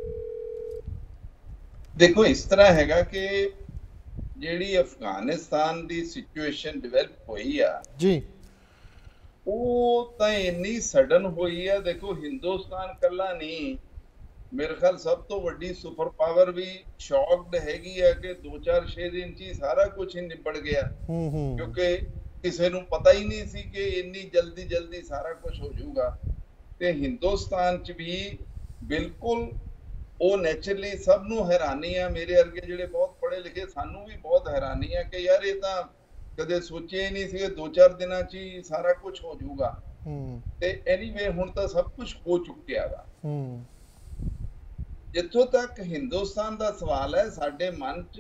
ਦੇਖੋ ਇਸ ਤਰ੍ਹਾਂ ਹੈਗਾ ਕਿ ਜਿਹੜੀ ਅਫਗਾਨਿਸਤਾਨ ਦੀ ਸਿਚੁਏਸ਼ਨ ਡਿਵੈਲਪ ਹੋਈ ਆ ਜੀ ਉਹ ਤਾਂ ਇੰਨੀ ਸਡਨ ਹੋਈ ਆ ਦੇਖੋ ਹਿੰਦੁਸਤਾਨ ਕੱਲਾ ਨਹੀਂ ਮੇਰੇ ਖਿਆਲ ਸਭ ਤੋਂ ਵੱਡੀ ਸੁਪਰ ਪਾਵਰ ਵੀ ਸ਼ੌਕਡ ਹੈਗੀ ਆ ਕਿ 2-4-6 ਦਿਨ 'ਚ ਹੀ ਸਾਰਾ ਕੁਝ ਹੀ ਨਿਬੜ ਗਿਆ ਕਿਉਂਕਿ ਕਿਸੇ ਨੂੰ ਪਤਾ ਹੀ ਨਹੀਂ ਸੀ ਕਿ ਇੰਨੀ ਜਲਦੀ ਸਾਰਾ ਕੁਝ ਹੋ ਜਾਊਗਾ ਤੇ ਹਿੰਦੁਸਤਾਨ 'ਚ ਵੀ ਬਿਲਕੁਲ ਉਹ ਨੈਚੁਰਲੀ ਸਭ ਨੂੰ ਹੈਰਾਨੀ ਆ ਮੇਰੇ ਵਰਗੇ ਜਿਹੜੇ ਬਹੁਤ ਪੜ੍ਹੇ ਲਿਖੇ ਸਾਨੂੰ ਵੀ ਬਹੁਤ ਹੈਰਾਨੀ ਆ ਕਿ ਯਾਰ ਇਹ ਤਾਂ ਕਦੇ ਸੋਚਿਆ ਹੀ ਨਹੀਂ ਸੀ ਕਿ 2-4 ਦਿਨਾਂ 'ਚ ਹੀ ਸਾਰਾ ਕੁਝ ਹੋ ਜਾਊਗਾ ਤੇ ਐਨੀਵੇ ਹੁਣ ਤਾਂ ਸਭ ਕੁਝ ਹੋ ਚੁੱਕਿਆ ਵਾ ਜਿੱਥੋਂ ਤੱਕ ਹਿੰਦੁਸਤਾਨ ਦਾ ਸਵਾਲ ਹੈ ਸਾਡੇ ਮਨ 'ਚ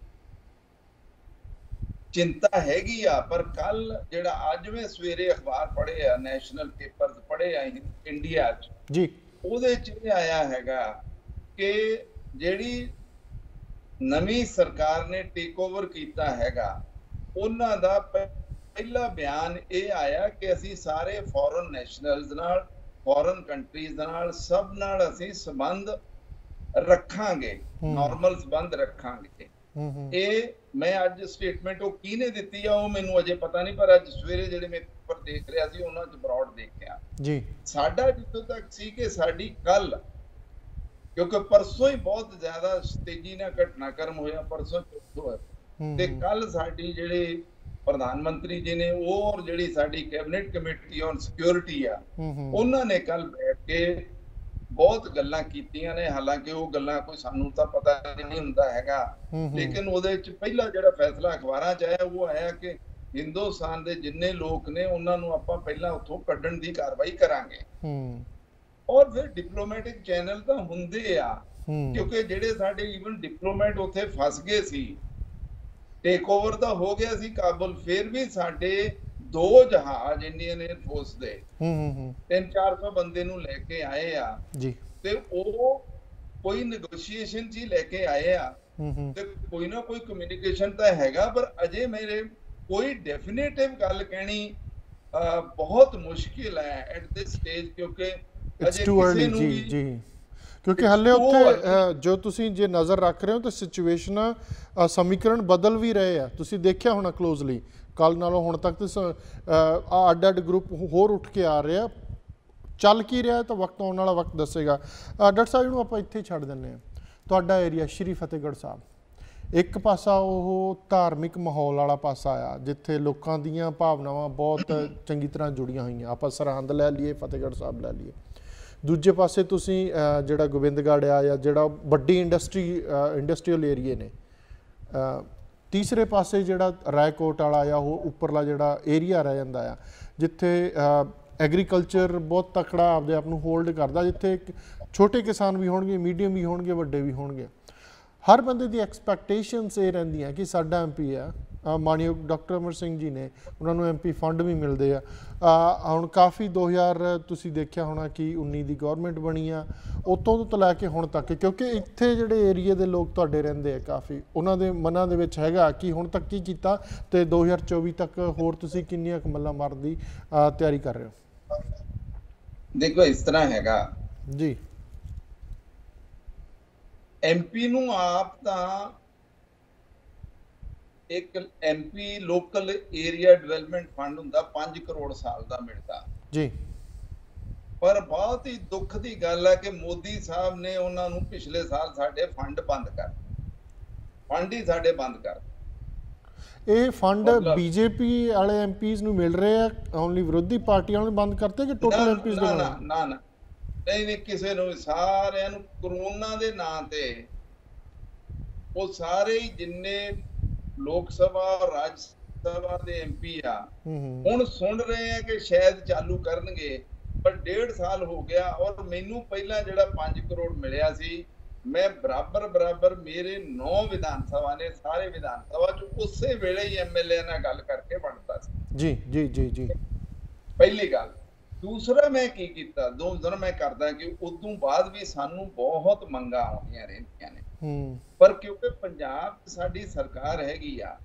ਚਿੰਤਾ ਹੈਗੀ ਆ ਪਰ ਕੱਲ ਜਿਹੜਾ ਅੱਜ ਮੈਂ ਸਵੇਰੇ ਅਖਬਾਰ ਪੜ੍ਹੇ ਆ ਨੈਸ਼ਨਲ ਪੇਪਰਸ ਪੜ੍ਹੇ ਆ ਇੰਡੀਆ 'ਚ ਜੀ ਉਹਦੇ 'ਚ ਇਹ ਆਇਆ ਹੈਗਾ ਕਿ ਜਿਹੜੀ ਨਵੀਂ ਸਰਕਾਰ ਨੇ ਟੇਕ ਓਵਰ ਕੀਤਾ ਹੈਗਾ ਉਹਨਾਂ ਦਾ ਪਹਿਲਾ ਬਿਆਨ ਇਹ ਆਇਆ ਕਿ ਅਸੀਂ ਸਾਰੇ ਫੋਰਨ ਨੈਸ਼ਨਲਸ ਨਾਲ ਫੋਰਨ ਕੰਟਰੀਜ਼ ਨਾਲ ਸਭ ਨਾਲ ਅਸੀਂ ਸੰਬੰਧ ਰੱਖਾਂਗੇ, ਨਾਰਮਲ ਸੰਬੰਧ ਰੱਖਾਂਗੇ। ਇਹ ਮੈਂ ਅੱਜ ਸਟੇਟਮੈਂਟ ਉਹ ਕਿਹਨੇ ਦਿੱਤੀ ਆ ਉਹ ਮੈਨੂੰ ਅਜੇ ਪਤਾ ਨਹੀਂ, ਪਰ ਅੱਜ ਸਵੇਰੇ ਜਿਹੜੇ ਮੈਂ ਪੇਪਰ ਦੇਖ ਰਿਹਾ ਸੀ ਉਹਨਾਂ 'ਚ ਬਰੌਡ ਦੇਖਿਆ ਜੀ। ਸਾਡਾ ਜਿੱਥੋਂ ਤੱਕ ਸੀ ਕਿ ਸਾਡੀ ਕੱਲ, ਕਿਉਂਕਿ ਪਰਸੋਂ ਹੀ ਬਹੁਤ ਜ਼ਿਆਦਾ ਤੇਜ਼ੀ ਨਾਲ ਘਟਨਾਕ੍ਰਮ ਹੋਇਆ, ਪਰਸੋਂ ਚੌਥਾ, ਤੇ ਕੱਲ ਸਾਡੀ ਜਿਹੜੇ ਪ੍ਰਧਾਨ ਮੰਤਰੀ ਜੀ ਨੇ ਉਹ ਔਰ ਜਿਹੜੀ ਸਾਡੀ ਕੈਬਨਿਟ ਕਮੇਟੀ ਔਨ ਸਿਕਿਉਰਿਟੀ ਆ ਉਹਨਾਂ ਨੇ ਕੱਲ ਬੈਠ ਕੇ ਬਹੁਤ ਗੱਲਾਂ ਕੀਤੀਆਂ ਨੇ। ਹਾਲਾਂਕਿ ਉਹ ਗੱਲਾਂ ਕੋਈ ਸਾਨੂੰ ਤਾਂ ਪਤਾ ਨਹੀਂ ਹੁੰਦਾ ਹੈਗਾ, ਲੇਕਿਨ ਉਹਦੇ ਵਿੱਚ ਪਹਿਲਾ ਜਿਹੜਾ ਫੈਸਲਾ ਅਖਬਾਰਾਂ 'ਚ ਆਇਆ ਉਹ ਆਇਆ ਕਿ ਹਿੰਦੁਸਤਾਨ ਦੇ ਜਿੰਨੇ ਲੋਕ ਨੇ ਉਹਨਾਂ ਨੂੰ ਆਪਾਂ ਪਹਿਲਾਂ ਉੱਥੋਂ ਕੱਢਣ ਦੀ ਕਾਰਵਾਈ ਕਰਾਂਗੇ। ਔਰ ਫਿਰ ਡਿਪਲੋਮੈਟਿਕ ਚੈਨਲ ਤਾਂ ਹੁੰਦੇ ਆ, ਕਿਉਂਕਿ ਜਿਹੜੇ ਸਾਡੇ ਈਵਨ ਡਿਪਲੋਮੈਟ ਉੱਥੇ ਫਸ ਗਏ ਸੀ, ਟੇਕ ਓਵਰ ਤਾਂ ਹੋ ਗਿਆ ਸੀ ਕਾਬੁਲ, ਫਿਰ ਵੀ ਸਾਡੇ 2 ਜਹਾਜ਼ ਇੰਡੀਅਨ 에ਅਰ ਫੋਰਸ ਦੇ 300-400 ਬੰਦੇ ਨੂੰ ਲੈ ਕੇ ਆਏ ਆ ਜੀ, ਤੇ ਉਹ ਕੋਈ ਨੈਗੋਸ਼ੀਏਸ਼ਨ 'ਚ ਹੀ ਲੈ ਕੇ ਆਏ ਆ, ਤੇ ਕੋਈ ਨਾ ਕੋਈ ਕਮਿਊਨੀਕੇਸ਼ਨ ਤਾਂ ਹੈਗਾ, ਪਰ ਅਜੇ ਮੇਰੇ ਕੋਈ ਡੈਫੀਨੇਟਿਵ ਗੱਲ ਕਹਿਣੀ ਬਹੁਤ ਮੁਸ਼ਕਿਲ ਹੈ ਐਟ ਦਿਸ ਸਟੇਜ, ਕਿਉਂਕਿ ਅਜੇ ਕਿਸੇ ਨੂੰ ਵੀ ਜੀ ਕਿਉਂਕਿ ਹਲੇ ਉੱਥੇ ਜੋ ਤੁਸੀਂ ਜੇ ਨਜ਼ਰ ਰੱਖ ਰਹੇ ਹੋ ਤਾਂ ਸਿਚੁਏਸ਼ਨ ਸਮੀਕਰਨ ਬਦਲ ਵੀ ਰਹੇ ਆ। ਤੁਸੀਂ ਦੇਖਿਆ ਹੋਣਾ ਕਲੋਜ਼ਲੀ, ਕੱਲ ਨਾਲੋਂ ਹੁਣ ਤੱਕ ਅੱਡ ਅੱਡ ਗਰੁੱਪ ਹੋਰ ਉੱਠ ਕੇ ਆ ਰਹੇ ਆ। ਚੱਲ ਕੀ ਰਿਹਾ ਤਾਂ ਵਕਤ ਆਉਣ ਵਾਲਾ ਵਕਤ ਦੱਸੇਗਾ। ਡਾਕਟਰ ਸਾਹਿਬ ਨੂੰ ਆਪਾਂ ਇੱਥੇ ਛੱਡ ਦਿੰਦੇ ਹਾਂ। ਤੁਹਾਡਾ ਏਰੀਆ ਸ਼੍ਰੀ ਫਤਿਹਗੜ੍ਹ ਸਾਹਿਬ, ਇੱਕ ਪਾਸਾ ਉਹ ਧਾਰਮਿਕ ਮਾਹੌਲ ਵਾਲਾ ਪਾਸਾ ਆ ਜਿੱਥੇ ਲੋਕਾਂ ਦੀਆਂ ਭਾਵਨਾਵਾਂ ਬਹੁਤ ਚੰਗੀ ਤਰ੍ਹਾਂ ਜੁੜੀਆਂ ਹੋਈਆਂ। ਆਪਾਂ ਸਰਹੰਦ ਲੈ ਲਈਏ, ਫਤਿਹਗੜ੍ਹ ਸਾਹਿਬ ਲੈ ਲਈਏ। ਦੂਜੇ ਪਾਸੇ ਤੁਸੀਂ ਜਿਹੜਾ ਗੋਬਿੰਦਗੜ੍ਹ ਆ ਜਾਂ ਜਿਹੜਾ ਵੱਡੀ ਇੰਡਸਟਰੀਅਲ ਏਰੀਏ ਨੇ। ਤੀਸਰੇ ਪਾਸੇ ਜਿਹੜਾ ਰਾਏਕੋਟ ਵਾਲਾ ਜਾਂ ਉਹ ਉੱਪਰਲਾ ਜਿਹੜਾ ਏਰੀਆ ਰਹਿ ਜਾਂਦਾ ਆ ਜਿੱਥੇ ਐਗਰੀਕਲਚਰ ਬਹੁਤ ਤਕੜਾ ਆਪਦੇ ਆਪ ਨੂੰ ਹੋਲਡ ਕਰਦਾ, ਜਿੱਥੇ ਛੋਟੇ ਕਿਸਾਨ ਵੀ ਹੋਣਗੇ, ਮੀਡੀਅਮ ਵੀ ਹੋਣਗੇ, ਵੱਡੇ ਵੀ ਹੋਣਗੇ। ਹਰ ਬੰਦੇ ਦੀ ਐਕਸਪੈਕਟੇਸ਼ਨਸ ਇਹ ਰਹਿੰਦੀਆਂ ਕਿ ਸਾਡਾ ਐਮਪੀ ਆ, ਮਾਨਯੋਗ ਡਾਕਟਰ ਅਮਰ ਸਿੰਘ ਜੀ ਨੇ, ਉਹਨਾਂ ਨੂੰ ਐਮਪੀ ਫੰਡ ਵੀ ਮਿਲਦੇ ਆ। ਹੁਣ ਕਾਫੀ 2000 ਤੁਸੀਂ ਦੇਖਿਆ ਹੋਣਾ ਕਿ 19 ਦੀ ਗਵਰਨਮੈਂਟ ਬਣੀ ਆ, ਉਤੋਂ ਤੋਂ ਲੈ ਕੇ ਹੁਣ ਤੱਕ, ਕਿਉਂਕਿ ਇੱਥੇ ਜਿਹੜੇ ਏਰੀਏ ਦੇ ਲੋਕ ਤੁਹਾਡੇ ਰਹਿੰਦੇ ਆ ਕਾਫੀ, ਉਹਨਾਂ ਦੇ ਮਨਾਂ ਦੇ ਵਿੱਚ ਹੈਗਾ ਕਿ ਹੁਣ ਤੱਕ ਕੀ ਕੀਤਾ ਤੇ 2024 ਤੱਕ ਹੋਰ ਤੁਸੀਂ ਕਿੰਨੀਆਂ ਮੱਲਾਂ ਮਾਰਨ ਦੀ ਤਿਆਰੀ ਕਰ ਰਹੇ ਹੋ। ਦੇਖੋ ਇਸ ਤਰ੍ਹਾਂ ਹੈਗਾ ਜੀ, ਐਮਪੀ ਨੂੰ ਆਪ ਤਾਂ ਇੱਕ MP local area development fund ਹੁੰਦਾ 5 ਕਰੋੜ ਸਾਲ ਦਾ ਮਿਲਦਾ ਜੀ, ਪਰ ਬਹੁਤ ਹੀ ਦੁੱਖ ਦੀ ਗੱਲ ਹੈ ਕਿ ਮੋਦੀ ਸਾਹਿਬ ਨੇ ਉਹਨਾਂ ਨੂੰ ਪਿਛਲੇ ਸਾਲ ਸਾਡੇ ਫੰਡ ਬੰਦ ਕਰ, ਫੰਡ ਹੀ ਸਾਡੇ ਬੰਦ ਕਰ। ਇਹ ਫੰਡ ਬੀਜੇਪੀ ਵਾਲੇ ਐਮਪੀਜ਼ ਨੂੰ ਮਿਲ ਰਹੇ ਆ, ਓਨਲੀ ਵਿਰੋਧੀ ਪਾਰਟੀਆਂ ਨੂੰ ਬੰਦ ਕਰਤੇ ਕਿ ਟੋਟਲ ਐਮਪੀਜ਼ ਨੂੰ? ਨਾ ਨਹੀਂ, ਕਿਸੇ ਨੂੰ, ਸਾਰਿਆਂ ਨੂੰ। ਕਰੋਨਾ ਦੇ ਨਾਂ ਤੇ ਉਹ ਸਾਰੇ ਹੀ ਜਿੰਨੇ ਲੋਕ ਸਭਾ ਰਾਜ ਸਭਾ ਦੇ ਐਮਪੀ ਆ ਹੁਣ ਸੁਣ ਰਹੇ ਆ ਕਿ ਸ਼ਾਇਦ ਚਾਲੂ ਕਰਨਗੇ, ਪਰ 1.5 ਸਾਲ ਹੋ ਗਿਆ। ਔਰ ਮੈਨੂੰ ਪਹਿਲਾਂ ਜਿਹੜਾ 5 ਕਰੋੜ ਮਿਲਿਆ ਸੀ, ਮੈਂ ਬਰਾਬਰ ਮੇਰੇ 9 ਵਿਧਾਨ ਸਭਾ ਨੇ, ਸਾਰੇ ਵਿਧਾਨ ਸਭਾ ਚ ਉਸੇ ਵੇਲੇ ਹੀ ਐਮਐਲਏ ਨਾਲ ਗੱਲ ਕਰਕੇ ਬਣਦਾ ਸੀ ਜੀ। ਪਹਿਲੀ ਗੱਲ। ਦੂਸਰਾ ਮੈਂ ਕੀ ਕੀਤਾ, ਦੋ ਮੈਂ ਕਰਦਾ ਕਿ ਉਦੋਂ ਬਾਅਦ ਵੀ ਸਾਨੂੰ ਬਹੁਤ ਮੰਗਾਂ ਆਉਂਦੀਆਂ ਰਹਿੰਦੀਆਂ ਨੇ, ਪਰ ਕਿਉਂਕਿ ਪੰਜਾਬ ਸਾਡੀ ਸਰਕਾਰ ਹੈਗੀ ਆ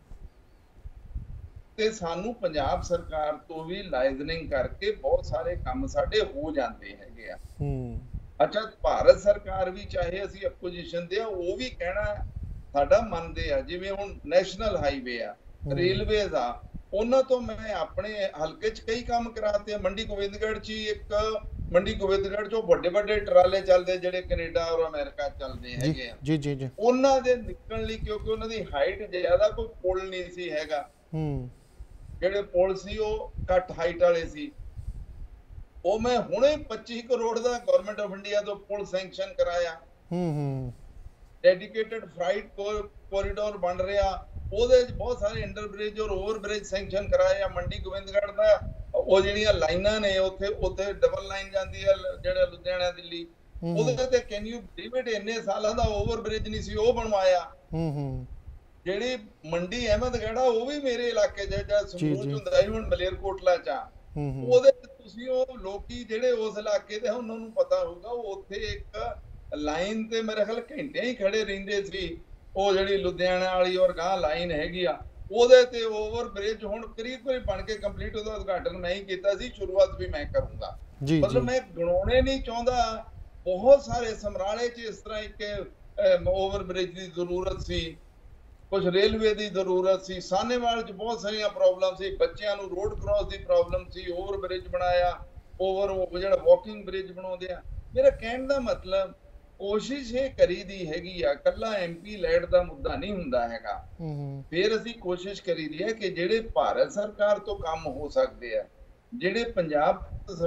ਤੇ ਸਾਨੂੰ ਪੰਜਾਬ ਸਰਕਾਰ ਤੋਂ ਵੀ ਲਾਇਜ਼ਨਿੰਗ ਕਰਕੇ ਬਹੁਤ ਸਾਰੇ ਕੰਮ ਸਾਡੇ ਹੋ ਜਾਂਦੇ ਹੈਗੇ ਆ। ਅੱਛਾ, ਭਾਰਤ ਸਰਕਾਰ ਵੀ ਚਾਹੇ ਅਸੀਂ ਆਪੋਜੀਸ਼ਨ ਦੇ ਆ, ਉਹ ਵੀ ਕਹਿਣਾ ਸਾਡਾ ਮੰਨਦੇ ਆ। ਜਿਵੇਂ ਹੁਣ ਨੈਸ਼ਨਲ ਹਾਈਵੇ ਆ, ਰੇਲਵੇਜ਼ ਆ, ਉਹਨਾਂ ਤੋਂ ਮੈਂ ਆਪਣੇ ਹਲਕੇ 'ਚ ਕਈ ਕੰਮ ਕਰਾਤੇ ਆ। ਮੰਡੀ ਗੋਬਿੰਦਗੜ੍ਹ 'ਚ ਇੱਕ ਮੰਡੀ ਗੋਬਿੰਦਗੜ੍ਹ 'ਚੋਂ ਵੱਡੇ ਜਿਹੜੇ ਟਰਾਲੇ ਜਿਹੜੇ ਕੈਨੇਡਾ ਔਰ ਅਮਰੀਕਾ ਚੱਲਦੇ ਹੈਗੇ ਆ ਜੀ, ਉਹਨਾਂ ਦੇ ਨਿਕਲਣ ਲਈ, ਕਿਉਂਕਿ ਉਹਨਾਂ ਦੀ ਹਾਈਟ ਜ਼ਿਆਦਾ, ਕੋਈ ਪੁਲ ਨਹੀਂ ਸੀ ਹੈਗਾ। ਜਿਹੜੇ ਪੁਲ ਸੀ ਉਹ ਘੱਟ ਹਾਈਟ ਵਾਲੇ ਸੀ। ਉਹ ਮੈਂ ਹੁਣੇ 25 ਕਰੋੜ ਦਾ ਗਵਰਨਮੈਂਟ ਆਫ ਇੰਡੀਆ ਤੋਂ ਪੁਲ ਸੈਂਕਸ਼ਨ ਕਰਾਇਆ। ਡੈਡੀਕੇਟਡ ਫਰਾਈਟ ਕੋਰੀਡੋਰ ਬਣ ਰਿਹਾ, ਉਹਦੇ ਵਿੱਚ ਬਹੁਤ ਸਾਰੇ ਅੰਡਰ ਬ੍ਰਿਜ ਔਰ ਓਵਰ ਬ੍ਰਿਜ ਸੈਂਕਸ਼ਨ ਕਰਾਏ ਆ। ਮੰਡੀ ਗੋਬਿੰਦਗੜ੍ਹ ਦਾ ਉਹ ਜਿਹੜੀਆਂ ਲਾਈਨਾਂ ਨੇ ਉੱਥੇ ਡਬਲ ਲਾਈਨ ਜਾਂਦੀ ਹੈ ਜਿਹੜਾ ਲੁਧਿਆਣਾ ਦਿੱਲੀ, ਉਹਦੇ ਤੇ ਕੈਨ ਯੂ ਬਲੀਵ ਇਟ, ਇੰਨੇ ਸਾਲਾਂ ਦਾ ਓਵਰ ਬ੍ਰਿਜ ਨਹੀਂ ਸੀ, ਉਹ ਬਣਵਾਇਆ। ਜਿਹੜੀ ਮੰਡੀ ਅਹਿਮਦਗੜ੍ਹ ਉਹ ਵੀ ਮੇਰੇ ਇਲਾਕੇ ਜਿਹੜਾ ਸੰਗਰੂਰ ਹੁੰਦਾ ਸੀ, ਹੁਣ ਮਲੇਰਕੋਟਲਾ ਚ ਆ, ਉਹਦੇ ਤੁਸੀਂ ਉਹ ਲੋਕੀ ਜਿਹੜੇ ਉਸ ਇਲਾਕੇ ਦੇ ਉਹਨਾਂ ਨੂੰ ਪਤਾ ਹੋਊਗਾ, ਉਹ ਉੱਥੇ ਇੱਕ ਲਾਈਨ ਤੇ ਮੇਰੇ ਖਿਆਲ ਘੰਟੇ ਹੀ ਖੜੇ ਰਹਿੰਦੇ ਸੀ। ਉਹ ਜਿਹੜੀ ਲੁਧਿਆਣਾ ਵਾਲੀ ਔਰ ਗਾਂ ਲਾਈਨ ਹੈਗੀ ਆ, ਉਹਦੇ ਤੇ ਓਵਰ ਬ੍ਰਿਜ ਹੁਣ ਕਰੀਬ ਬਣ ਕੇ ਕੰਪਲੀਟ, ਉਹਦਾ ਉਦਘਾਟਨ ਮੈਂ ਹੀ ਕੀਤਾ ਸੀ, ਸ਼ੁਰੂਆਤ ਵੀ ਮੈਂ ਕਰੂੰਗਾ। जी मतलब मैं गिनाने नहीं चाहता, बहुत सारे समराले च इस तरह एक ओवर ब्रिज की जरूरत सी, कुछ रेलवे की जरूरत सी, सानेवाल च बहुत सारिया प्रॉब्लम सी, बच्चों को रोड क्रॉस की प्रॉब्लम सी, ओवर ब्रिज बनाया, ओवर जो वॉकिंग ब्रिज बनाते हैं। मेरा कहने का मतलब कोशिश ये करी दी हैगी आ, कला MP लैड का मुद्दा नहीं हुंदा हैगा। फिर असी कोशिश करी दी है कि जेडे भारत सरकार तो काम हो सकते हैं, जेडे पंजाब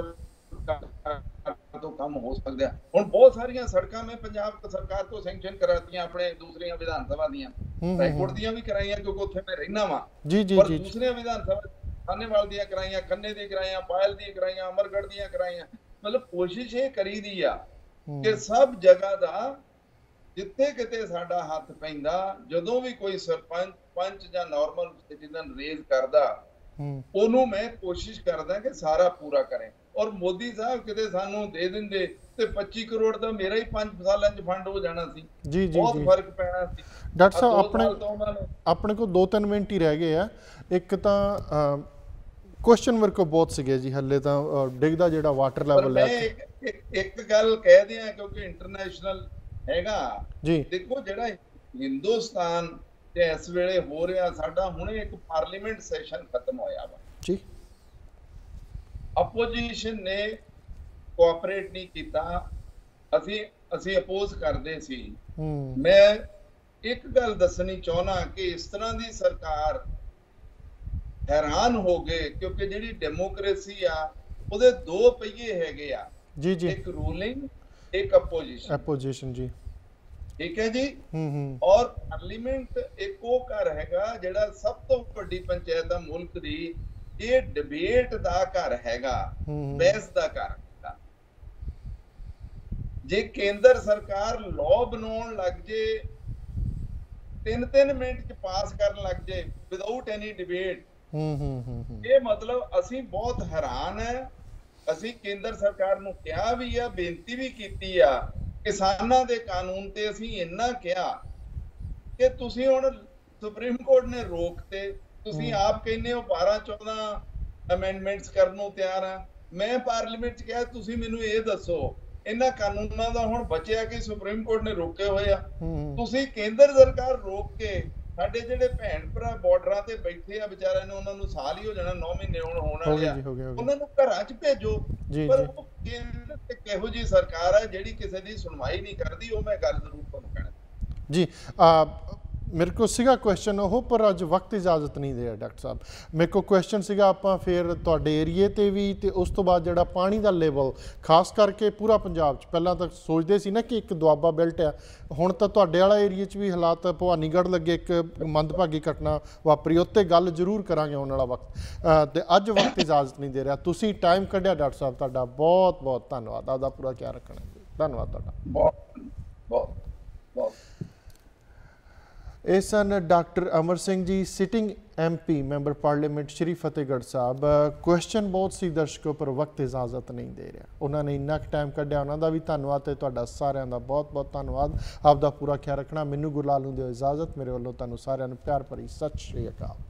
सरकार तो काम हो सकते हैं। हुण बहुत सारिया सड़कां मैं पंजाब सरकार तो सैंक्शन करातियां, अपने दूसरिया विधान सभा दियां, हाईकोर्ट दियां भी कराइयां क्योंकि उत्थे मैं रहना वा, पर दूसरिया विधान सभा सानेवाल दियां कराइयां, खन्ने दी कराइयां, पायल दी कराइयां, अमरगढ़ दियां कराइयां। मतलब कोशिश ये करी दी आ कि सब जगह दा जिथे किते साडा हथ पैंदा, जदों भी कोई सरपंच पंच जां नॉर्मल सिटीजन रेज करदा, ओनू मैं कोशिश करदा कि सारा पूरा करें। और मोदी साहब किते सानू दे दिंदे ते 25 करोड़ दा मेरा ही 5 सालां च फंड हो जाना सी, बहुत फर्क पैना सी। डॉक्टर साहब अपने को 2-3 मिनट ही रह गए आ। एक तां क्वेश्चन मेरे को बहुत सीगे जी, हले तां डिगदा जिहड़ा वाटर लेवल है। एक गल कह दियां क्योंकि इंटरनेशनल हैगा जी, देखो जिहड़ा हिंदुस्तान ते इस वेले हो रहा, साडा हुणे एक पार्लीमेंट सैशन खत्म होया वा जी, अपोजिशन ने कोऑपरेट नहीं किया, असी अपोज करते सी। मैं एक गल दसनी चाहना कि इस तरह की सरकार हैरान हो गए क्योंकि जिहड़ी डेमोक्रेसी आ उहदे 2 पहिए हैगे आ, जी जी, एक रूलिंग एक अपोजिशन जी, ठीक है जी। और पार्लीमेंट एक वो घर हैगा जिहड़ा सब तो वड्डी पंचायत आ मुल्क दी, ये डिबेट दा घर हैगा, बहस दा घर हैगा। जे केंद्र सरकार लॉ बनाउण लग जे, 3-3 मिनट च पास करन लग जे विदाउट एनी डिबेट, ये मतलब असी बहुत हैरान है। असी केंद्र सरकार नूं कहा भी आ, बेनती भी कीती आ, किसानां दे कानून ते असी इन्ना कहा कि तुसी हुण सुप्रीम कोर्ट ने रोकते, तुसी आप कहने हो 12-14 अमेंडमेंट्स करन नूं तैयार आ। मैं पार्लीमेंट च कहा तुसी मैनूं ये दसो इन्हां कानूनां दा हुण बचिया कि सुप्रीम कोर्ट ने रोके होए आ, तुसी केंद्र सरकार रोक के ਸਾਡੇ ਜਿਹੜੇ ਭੈਣ ਭਰਾ ਬਾਰਡਰਾਂ ਤੇ ਬੈਠੇ ਆ ਵਿਚਾਰਿਆਂ ਨੂੰ, ਉਹਨਾਂ ਨੂੰ ਸਾਲ ਹੀ ਹੋ ਜਾਣਾ, 9 ਮਹੀਨੇ ਹੁਣ ਹੋਣ ਵਾਲੇ ਆ, ਉਹਨਾਂ ਨੂੰ ਘਰਾਂ 'ਚ ਭੇਜੋ। ਪਰ ਉਹ ਕੇਂਦਰ ਤੇ ਕਿਹੋ ਜੀ ਸਰਕਾਰ ਹੈ ਜਿਹੜੀ ਕਿਸੇ ਦੀ ਸੁਣਵਾਈ ਨਹੀਂ ਕਰਦੀ, ਉਹ ਮੈਂ ਗੱਲ ਜ਼ਰੂਰ ਤੁਹਾਨੂੰ ਕਹਿਣਾ ਜੀ। मेरे को सीगा क्वेश्चन वो, पर अज वक्त इजाजत नहीं दे रहा डॉक्टर साहब। मेरे को क्वेश्चन सीगा आपां फिर तुहाडे एरिए ते भी, ते उस तो बाद जिहड़ा पानी दा लेवल खास करके पूरा पंजाब च पहलां तां सोचदे सी ना कि एक दुआबा बेल्ट है, हुण तां तुहाडे वाला एरिए च भी हालात, भवानीगढ़ लगे एक मंदभागी घटना वापरी, उत्ते गल जरूर करांगे आउण वाला वक्त, ते अज वक्त इजाजत नहीं दे रहा। तुसीं टाइम कढिया डॉक्टर साहब, तुहाडा बहुत बहुत धन्नवाद, आपदा पूरा ख्याल रखना, धन्नवाद तुहाडा बहुत बहुत बहुत। ਇਹ ਸਨ doctor Amar Singh ji, sitting MP member parliament Shri Fatehgarh Sahib. Question ਬਹੁਤ ਸੀ ਦਰਸ਼ਕੋ, ਪਰ ਵਕਤ ਇਜਾਜ਼ਤ ਨਹੀਂ ਦੇ ਰਿਹਾ, ਉਹਨਾਂ ਨੇ ਇੰਨਾ ਕੁ ਟਾਈਮ ਕੱਢਿਆ, ਉਹਨਾਂ ਦਾ ਵੀ ਧੰਨਵਾਦ ਤੇ ਤੁਹਾਡਾ ਸਾਰਿਆਂ ਦਾ ਬਹੁਤ ਬਹੁਤ ਧੰਨਵਾਦ। ਆਪਦਾ ਪੂਰਾ ਖਿਆਲ ਰੱਖਣਾ। ਮੈਨੂੰ ਗੁਰਲਾਲ ਨੂੰ ਦਿਓ ਇਜਾਜ਼ਤ, ਮੇਰੇ ਵੱਲੋਂ ਤੁਹਾਨੂੰ ਸਾਰਿਆਂ ਨੂੰ ਪਿਆਰ ਭਰੀ ਸਤਿ ਸ਼੍ਰੀ ਅਕਾਲ।